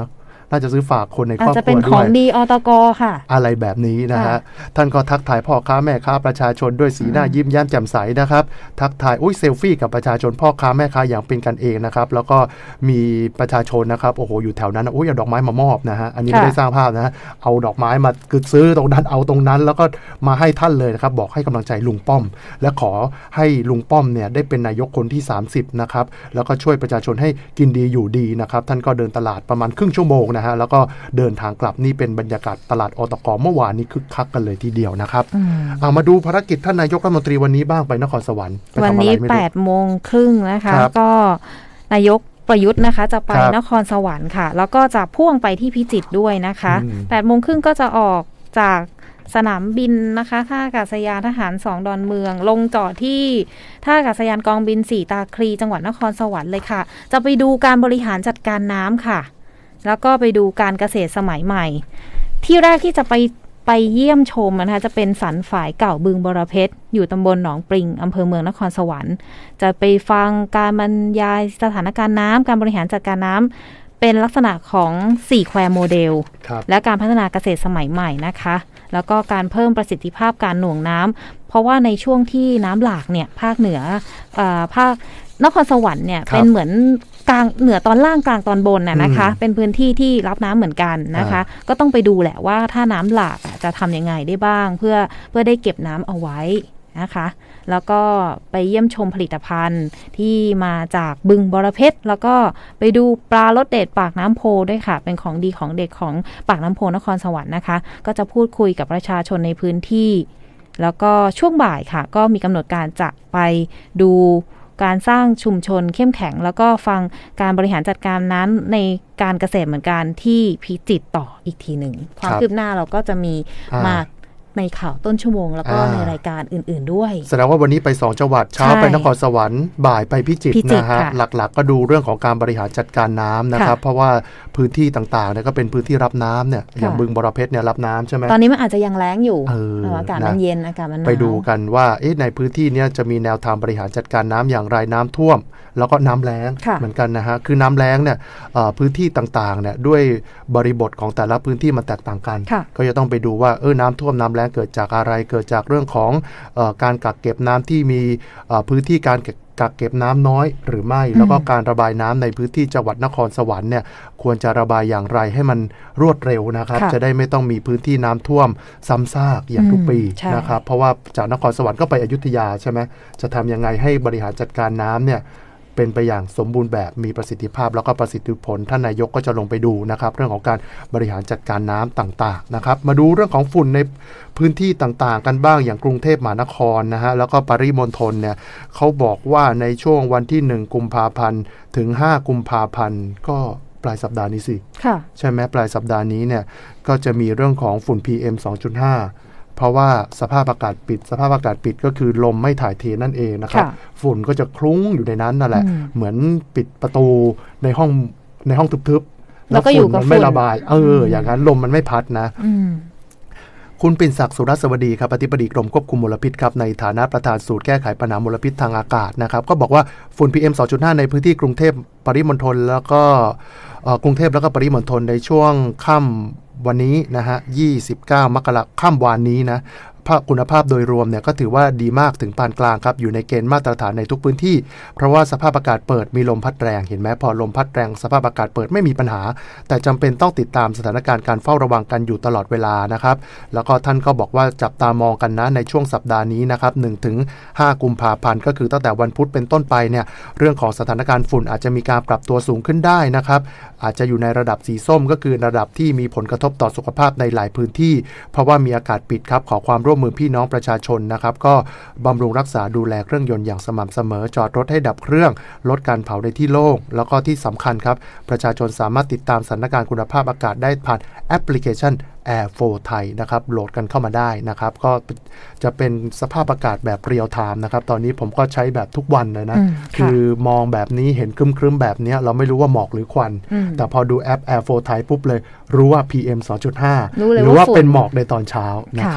น่าจะซื้อฝากคนในครอบครัวด้วยอาจจะเป็นของดีอตก.ค่ะอะไรแบบนี้นะฮะท่านก็ทักทายพ่อค้าแม่ค้าประชาชนด้วยสีหน้ายิ้มแย้มแจ่มใสนะครับทักทายอุ้ยเซลฟี่กับประชาชนพ่อค้าแม่ค้าอย่างเป็นกันเองนะครับแล้วก็มีประชาชนนะครับโอ้โหอยู่แถวนั้นอุ้ยเอาดอกไม้มามอบนะฮะอันนี้ไม่ได้สร้างภาพนะเอาดอกไม้มาคือซื้อตรงนั้นเอาตรงนั้นแล้วก็มาให้ท่านเลยนะครับบอกให้กำลังใจลุงป้อมและขอให้ลุงป้อมเนี่ยได้เป็นนายกคนที่สามสิบนะครับแล้วก็ช่วยประชาชนให้กินดีอยู่ดีนะครับท่านก็เดินตลาดประมาณครึ่งชั่วโมงนะฮะแล้วก็เดินทางกลับนี่เป็นบรรยากาศตลาดอตก.เมื่อวานนี้คึกคักกันเลยทีเดียวนะครับเอามาดูภารกิจท่านนายกรัฐมนตรีวันนี้บ้างไปนครสวรรค์วันนี้แปดโมงครึ่งนะคะก็นายกประยุทธ์นะคะจะไปนครสวรรค์ค่ะแล้วก็จะพ่วงไปที่พิจิตรด้วยนะคะแปดโมงครึ่งก็จะออกจากสนามบินนะคะท่าอากาศยานทหารสองดอนเมืองลงจอดที่ท่าอากาศยานกองบินสี่ตาคลีจังหวัดนครสวรรค์เลยค่ะจะไปดูการบริหารจัดการน้ำค่ะแล้วก็ไปดูการเกษตรสมัยใหม่ที่แรกที่จะไปไปเยี่ยมชมนะคะจะเป็นสันฝายเก่าบึงบรเพชรอยู่ตำบลหนองปริงอำเภอเมืองนครสวรรค์จะไปฟังการบรรยายสถานการณ์น้ำการบริหารจัดการน้ำเป็นลักษณะของสี่แควร์โมเดลและการพัฒนาเกษตรสมัยใหม่นะคะแล้วก็การเพิ่มประสิทธิภาพการหน่วงน้ำเพราะว่าในช่วงที่น้ำหลากเนี่ยภาคเหนือเอ่อภาคนครสวรรค์เนี่ยเป็นเหมือนกลางเหนือตอนล่างกลางตอนบนน่ะนะคะเป็นพื้นที่ที่รับน้ำเหมือนกันนะคะก็ต้องไปดูแหละว่าถ้าน้ำหลากจะทำยังไงได้บ้างเพื่อเพื่อได้เก็บน้ำเอาไว้นะคะแล้วก็ไปเยี่ยมชมผลิตภัณฑ์ที่มาจากบึงบรเพชรแล้วก็ไปดูปลารสเด็ดปากน้ำโพด้วยค่ะเป็นของดีของเด็กของปากน้ำโพนครสวรรค์นะคะก็จะพูดคุยกับประชาชนในพื้นที่แล้วก็ช่วงบ่ายค่ะก็มีกำหนดการจะไปดูการสร้างชุมชนเข้มแข็งแล้วก็ฟังการบริหารจัดการนั้นในการเกษตรเหมือนกันที่พิจิตรต่ออีกทีหนึ่งความคืบหน้าเราก็จะมีมาในข่าวต้นชั่วโมงแล้วก็ในรายการอื่นๆด้วยแสดงว่าวันนี้ไปสองจังหวัดเช้าไปนครสวรรค์บ่ายไปพิจิตรนะฮะหลักๆก็ดูเรื่องของการบริหารจัดการน้ำนะครับเพราะว่าพื้นที่ต่างๆเนี่ยก็เป็นพื้นที่รับน้ำเนี่ยอย่างบึงบรเพชรเนี่ยรับน้ำใช่ไหมตอนนี้มันอาจจะยังแล้งอยู่อากาศมันเย็นอากาศมันหนาวไปดูกันว่าในพื้นที่นี้จะมีแนวทางบริหารจัดการน้ำอย่างไรน้ำท่วมแล้วก็น้ำแล้งเหมือนกันนะฮะคือน้ำแล้งเนี่ยพื้นที่ต่างๆเนี่ยด้วยบริบทของแต่ละพื้นที่มันแตกต่างกันก็จะต้องไปดูว่าเออน้ำท่วมน้ำแล้งเกิดจากอะไรเกิดจากเรื่องของเอ่อการกักเก็บน้ำที่มีพื้นที่การกักเก็บน้ำน้อยหรือไม่แล้วก็การระบายน้ำในพื้นที่จังหวัดนครสวรรค์เนี่ยควรจะระบายอย่างไรให้มันรวดเร็วนะครับจะได้ไม่ต้องมีพื้นที่น้ำท่วมซ้ำซากอย่างทุกปีนะครับเพราะว่าจากนครสวรรค์ก็ไปอยุธยาใช่ไหมจะทำยังไงให้บริหารจัดการน้ำเนี่ยเป็นไปอย่างสมบูรณ์แบบมีประสิทธิภาพแล้วก็ประสิทธิผลท่านนายกก็จะลงไปดูนะครับเรื่องของการบริหารจัดการน้ำต่างๆนะครับมาดูเรื่องของฝุ่นในพื้นที่ต่างๆกันบ้างอย่างกรุงเทพมหานครนะฮะแล้วก็ปริมณฑลเนี่ยเขาบอกว่าในช่วงวันที่หนึ่งกุมภาพันธ์ถึงห้ากุมภาพันธ์ก็ปลายสัปดาห์นี้สิใช่ไหมปลายสัปดาห์นี้เนี่ยก็จะมีเรื่องของฝุ่น พี เอ็ม สองจุดห้าเพราะว่าสภาพอากาศปิดสภาพอากาศปิดก็คือลมไม่ถ่ายเทนั่นเองนะครับฝุ่นก็จะคลุ้งอยู่ในนั้นนั่นแหละเหมือนปิดประตูในห้องในห้องทึบๆแล้วฝุ่นมันไม่ระบายเอออย่างนั้นลมมันไม่พัดนะคุณปิ่นศักดิ์สุรสวัสดีครับอธิบดีกรมควบคุมมลพิษครับในฐานะประธานศูนย์แก้ไขปัญหามลพิษทางอากาศนะครับก็บอกว่าฝุ่น พี เอ็ม สองจุดห้า ในพื้นที่กรุงเทพปริมณฑลแล้วก็กรุงเทพแล้วก็ปริมณฑลในช่วงค่ำวันนี้นะฮะยี่สิบเก้ามกราคมค่ำวานนี้นะคุณภาพโดยรวมเนี่ยก็ถือว่าดีมากถึงปานกลางครับอยู่ในเกณฑ์มาตรฐานในทุกพื้นที่เพราะว่าสภาพอากาศเปิดมีลมพัดแรงเห็นไหมพอลมพัดแรงสภาพอากาศเปิดไม่มีปัญหาแต่จำเป็นต้องติดตามสถานการณ์การเฝ้าระวังกันอยู่ตลอดเวลานะครับแล้วก็ท่านก็บอกว่าจับตามองกันนะในช่วงสัปดาห์นี้นะครับหนึ่งถึงห้ากุมภาพันธ์ก็คือตั้งแต่วันพุธเป็นต้นไปเนี่ยเรื่องของสถานการณ์ฝุ่นอาจจะมีการปรับตัวสูงขึ้นได้นะครับอาจจะอยู่ในระดับสีส้มก็คือระดับที่มีผลกระทบต่อสุขภาพในหลายพื้นที่เพราะว่ามีอากาศปิดครับขอความร่วมมือพี่น้องประชาชนนะครับก็บำรุงรักษาดูแลเครื่องยนต์อย่างสม่ำเสมอจอดรถให้ดับเครื่องลดการเผาในที่โล่งแล้วก็ที่สำคัญครับประชาชนสามารถติดตามสถานการณ์คุณภาพอากาศได้ผ่านแอปพลิเคชัน Air โฟร์ ไทยนะครับโหลดกันเข้ามาได้นะครับก็จะเป็นสภาพอากาศแบบเรียลไทม์นะครับตอนนี้ผมก็ใช้แบบทุกวันเลยนะคือมองแบบนี้เห็นครึ้มๆแบบนี้เราไม่รู้ว่าหมอกหรือควันแต่พอดูแอป Air โฟร์ ไทยปุ๊บเลยรู้ว่า พี เอ็ม สองจุดห้า หรือว่าเป็นหมอกในตอนเช้านะครับ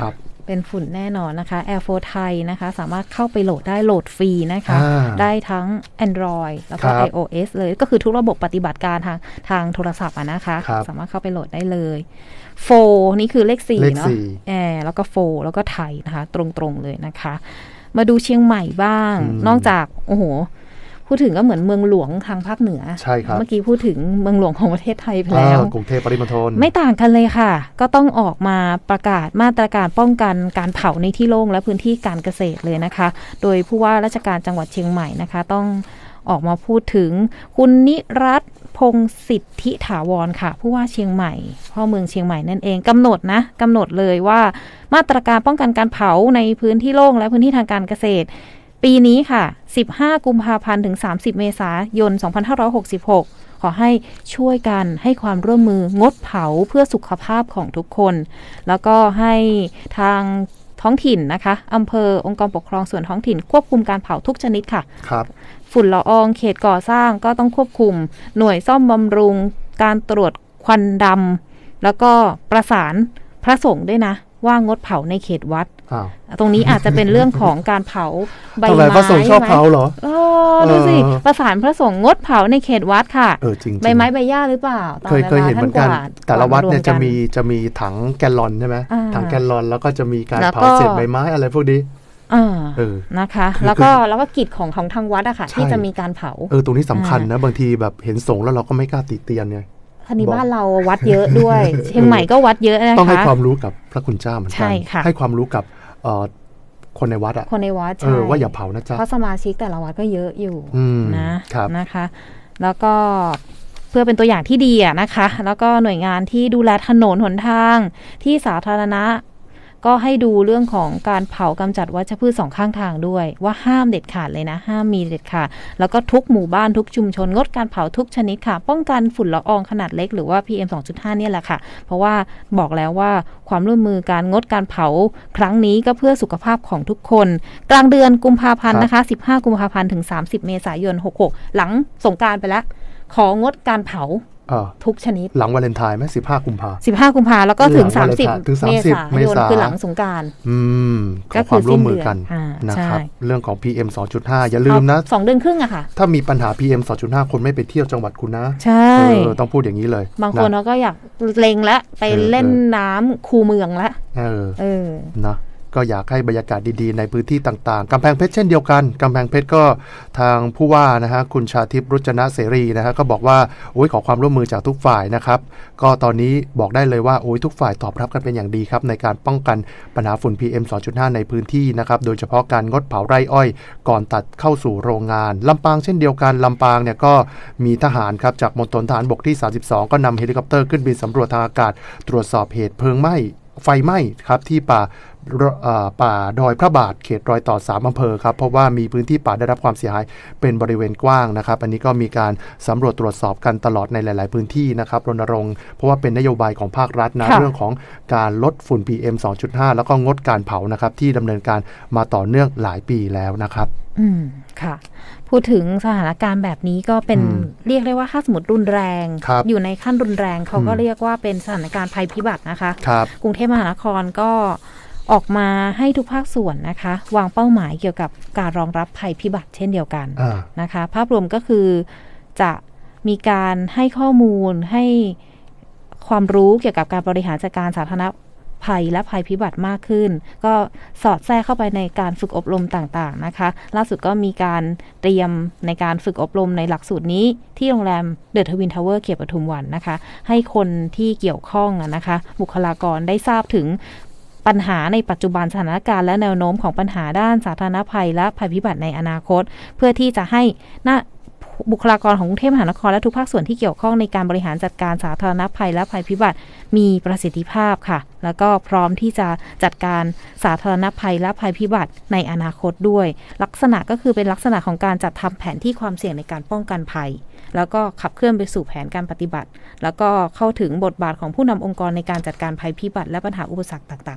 เป็นฝุ่นแน่นอนนะคะ Air โฟร์ ไทยนะคะสามารถเข้าไปโหลดได้โหลดฟรีนะคะได้ทั้ง Android แล้วก็ iOS เลยก็คือทุกระบบปฏิบัติการทางทางโทรศัพท์นะคะสามารถเข้าไปโหลดได้เลยโฟนี่คือเลขสี่เนาะแอร์แล้วก็โฟแล้วก็ไทยนะคะตรงๆเลยนะคะมาดูเชียงใหม่บ้างนอกจากโอ้โหพูดถึงก็เหมือนเมืองหลวงทางภาคเหนือใช่ครับเมื่อกี้พูดถึงเมืองหลวงของประเทศไทยไปแล้วกรุงเทพปริมณฑลไม่ต่างกันเลยค่ะก็ต้องออกมาประกาศมาตรการป้องกันการเผาในที่โล่งและพื้นที่การเกษตรเลยนะคะโดยผู้ว่าราชการจังหวัดเชียงใหม่นะคะต้องออกมาพูดถึงคุณนิรัตน์พงศ์สิทธิถาวรค่ะผู้ว่าเชียงใหม่พ่อเมืองเชียงใหม่นั่นเองกำหนดนะกำหนดเลยว่ามาตรการป้องกันการเผาในพื้นที่โล่งและพื้นที่ทางการเกษตรปีนี้ค่ะสิบห้ากุมภาพันธ์ถึงสามสิบเมษายนสองพันห้าร้อยหกสิบหกขอให้ช่วยกันให้ความร่วมมืองดเผาเพื่อสุขภาพของทุกคนแล้วก็ให้ทางท้องถิ่นนะคะอำเภอองค์กรปกครองส่วนท้องถิ่นควบคุมการเผาทุกชนิดค่ะครับฝุ่นละอองเขตก่อสร้างก็ต้องควบคุมหน่วยซ่อมบำรุงการตรวจควันดำแล้วก็ประสานพระสงฆ์ด้วยนะว่างดเผาในเขตวัดตรงนี้อาจจะเป็นเรื่องของการเผาใบไม้พระสงฆ์ชอบเผาเหรอโอ้ดูสิประสานพระสงฆ์งดเผาในเขตวัดค่ะเออจริงใบไม้ใบหญ้าหรือเปล่าเคยเคยเห็นเหมือนกันแต่ละวัดเนี่ยจะมีจะมีถังแกลลอนใช่ไหมถังแกลลอนแล้วก็จะมีการเผาเศษใบไม้อะไรพวกนี้เออนะคะแล้วก็แล้วก็กิจของของทางวัดอะค่ะที่จะมีการเผาเออตรงนี้สำคัญนะบางทีแบบเห็นสงฆ์แล้วเราก็ไม่กล้าติเตียนไงคันนี้บ้านเราวัดเยอะด้วยเชียงใหม่ก็วัดเยอะนะคะต้องให้ความรู้กับพระคุณเจ้าเหมือนกันให้ความรู้กับคนในวัดอะคนในวัดใช่ว่าอย่าเผานะจ๊ะเพราะสมาชิกแต่ละวัดก็เยอะอยู่นะนะคะแล้วก็เพื่อเป็นตัวอย่างที่ดีอะนะคะแล้วก็หน่วยงานที่ดูแลถนนหนทางที่สาธารณะก็ให้ดูเรื่องของการเผากำจัดวัชพืชสองข้างทางด้วยว่าห้ามเด็ดขาดเลยนะห้ามมีเด็ดขาดแล้วก็ทุกหมู่บ้านทุกชุมชนงดการเผาทุกชนิดค่ะป้องกันฝุ่นละอองขนาดเล็กหรือว่า พี เอ็ม สองจุดห้า เนี่ยแหละค่ะเพราะว่าบอกแล้วว่าความร่วมมือการงดการเผาครั้งนี้ก็เพื่อสุขภาพของทุกคนกลางเดือนกุมภาพันธ์นะคะสิบห้ากุมภาพันธ์ถึงสามสิบเมษายนหกสิบหกหลังสงกรานต์ไปแล้วของดการเผาทุกชนิดหลังวาเลนไทน์ไหมสิบห้ากุมภาสิบห้ากุมภาแล้วก็ถึงสามสิบเมษายนคือหลังสงกรานต์อืมก็ความร่วมมือกันนะครับเรื่องของ พี เอ็ม สองจุดห้า อย่าลืมนะสองเดือนครึ่งอะค่ะถ้ามีปัญหา พี เอ็ม สองจุดห้า คนไม่ไปเที่ยวจังหวัดคุณนะใช่ต้องพูดอย่างนี้เลยบางคนเขาก็อยากเล็งและไปเล่นน้ำคูเมืองละเออเออนะก็อยากให้บรรยากาศดีๆในพื้นที่ต่างๆกำแพงเพชรเช่นเดียวกันกำแพงเพชรก็ทางผู้ว่านะฮะคุณชาทิพย์รุจนะเสรีนะฮะก็บอกว่าโอ้ยขอความร่วมมือจากทุกฝ่ายนะครับก็ตอนนี้บอกได้เลยว่าโอ้ยทุกฝ่ายตอบรับกันเป็นอย่างดีครับในการป้องกันปัญหาฝุ่น พี เอ็ม สองจุดห้า ในพื้นที่นะครับโดยเฉพาะการงดเผาไร่อ้อยก่อนตัดเข้าสู่โรงงานลำปางเช่นเดียวกันลำปางเนี่ยก็มีทหารครับจากมณฑลทหารบกที่สามสิบสองก็นำเฮลิคอปเตอร์ขึ้นบินสำรวจทางอากาศตรวจสอบเหตุเพลิงไหม้ไฟไหม้ครับที่ป่าป่าดอยพระบาทเขตรอยต่อสามอำเภอครับเพราะว่ามีพื้นที่ป่าได้รับความเสียหายเป็นบริเวณกว้างนะครับอันนี้ก็มีการสำรวจตรวจสอบกันตลอดในหลายๆพื้นที่นะครับรณรงค์เพราะว่าเป็นนโยบายของภาครัฐนะเรื่องของการลดฝุ่น พี เอ็ม สองจุดห้า แล้วก็งดการเผานะครับที่ดำเนินการมาต่อเนื่องหลายปีแล้วนะครับอืมค่ะพูดถึงสถานการณ์แบบนี้ก็เป็นเรียกได้ว่าถ้าสมมติรุนแรงอยู่ในขั้นรุนแรงเขาก็เรียกว่าเป็นสถานการณ์ภัยพิบัตินะคะกรุงเทพมหานครก็ออกมาให้ทุกภาคส่วนนะคะวางเป้าหมายเกี่ยวกับการรองรับภัยพิบัติเช่นเดียวกันนะคะภาพรวมก็คือจะมีการให้ข้อมูลให้ความรู้เกี่ยวกับการบริหารจัดการสาธารณภัยและภัยพิบัติมากขึ้นก็สอดแทรกเข้าไปในการฝึกอบรมต่างๆนะคะล่าสุดก็มีการเตรียมในการฝึกอบรมในหลักสูตรนี้ที่โรงแรมเดอะทวินทาวเวอร์เขตปทุมวันนะคะให้คนที่เกี่ยวข้องนะคะบุคลากรได้ทราบถึงปัญหาในปัจจุบันสถานการณ์และแนวโน้มของปัญหาด้านสาธารณภัยและภัยพิบัติในอนาคตเพื่อที่จะให้น่าบุคลากรของกรุงเทพมหานครและทุกภาคส่วนที่เกี่ยวข้องในการบริหารจัดการสาธารณภัยและภัยพิบัติมีประสิทธิภาพค่ะแล้วก็พร้อมที่จะจัดการสาธารณภัยและภัยพิบัติในอนาคตด้วยลักษณะก็คือเป็นลักษณะของการจัดทำแผนที่ความเสี่ยงในการป้องกันภัยแล้วก็ขับเคลื่อนไปสู่แผนการปฏิบัติแล้วก็เข้าถึงบทบาทของผู้นำองค์กรในการจัดการภัยพิบัติและปัญหาอุปสรรคต่างๆค่ะ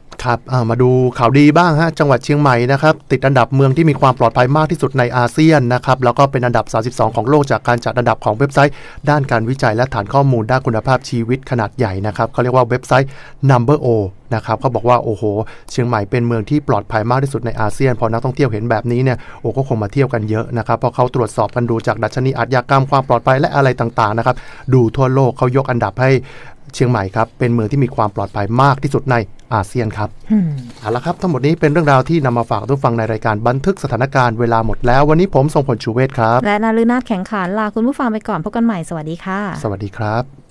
ครับมาดูข่าวดีบ้างฮะจังหวัดเชียงใหม่นะครับติดอันดับเมืองที่มีความปลอดภัยมากที่สุดในอาเซียนนะครับแล้วก็เป็นอันดับสามสิบสองของโลกจากการจัดอันดับของเว็บไซต์ด้านการวิจัยและฐานข้อมูลด้านคุณภาพชีวิตขนาดใหญ่นะครับเขาเรียกว่าเว็บไซต์ Number O นะครับเขาบอกว่าโอ้โหเชียงใหม่เป็นเมืองที่ปลอดภัยมากที่สุดในอาเซียนพอนักท่องเที่ยวเห็นแบบนี้เนี่ยโอ้ก็คงมาเที่ยวกันเยอะนะครับเพราะเขาตรวจสอบกันดูจากดัชนีอาชญากรรมความปลอดภัยและอะไรต่างๆนะครับดูทั่วโลกเขายกอันดับให้เชียงใหม่ครับเป็นเมืองที่มีความปลอดภัยมากที่สุดในอาเซียนครับเอาละครับทั้งหมดนี้เป็นเรื่องราวที่นำมาฝากทุกฟังในรายการบันทึกสถานการณ์เวลาหมดแล้ววันนี้ผมทรงพลชูเวศครับและนฤนาถแข็งขานลาคุณผู้ฟังไปก่อนพบกันใหม่สวัสดีค่ะสวัสดีครับ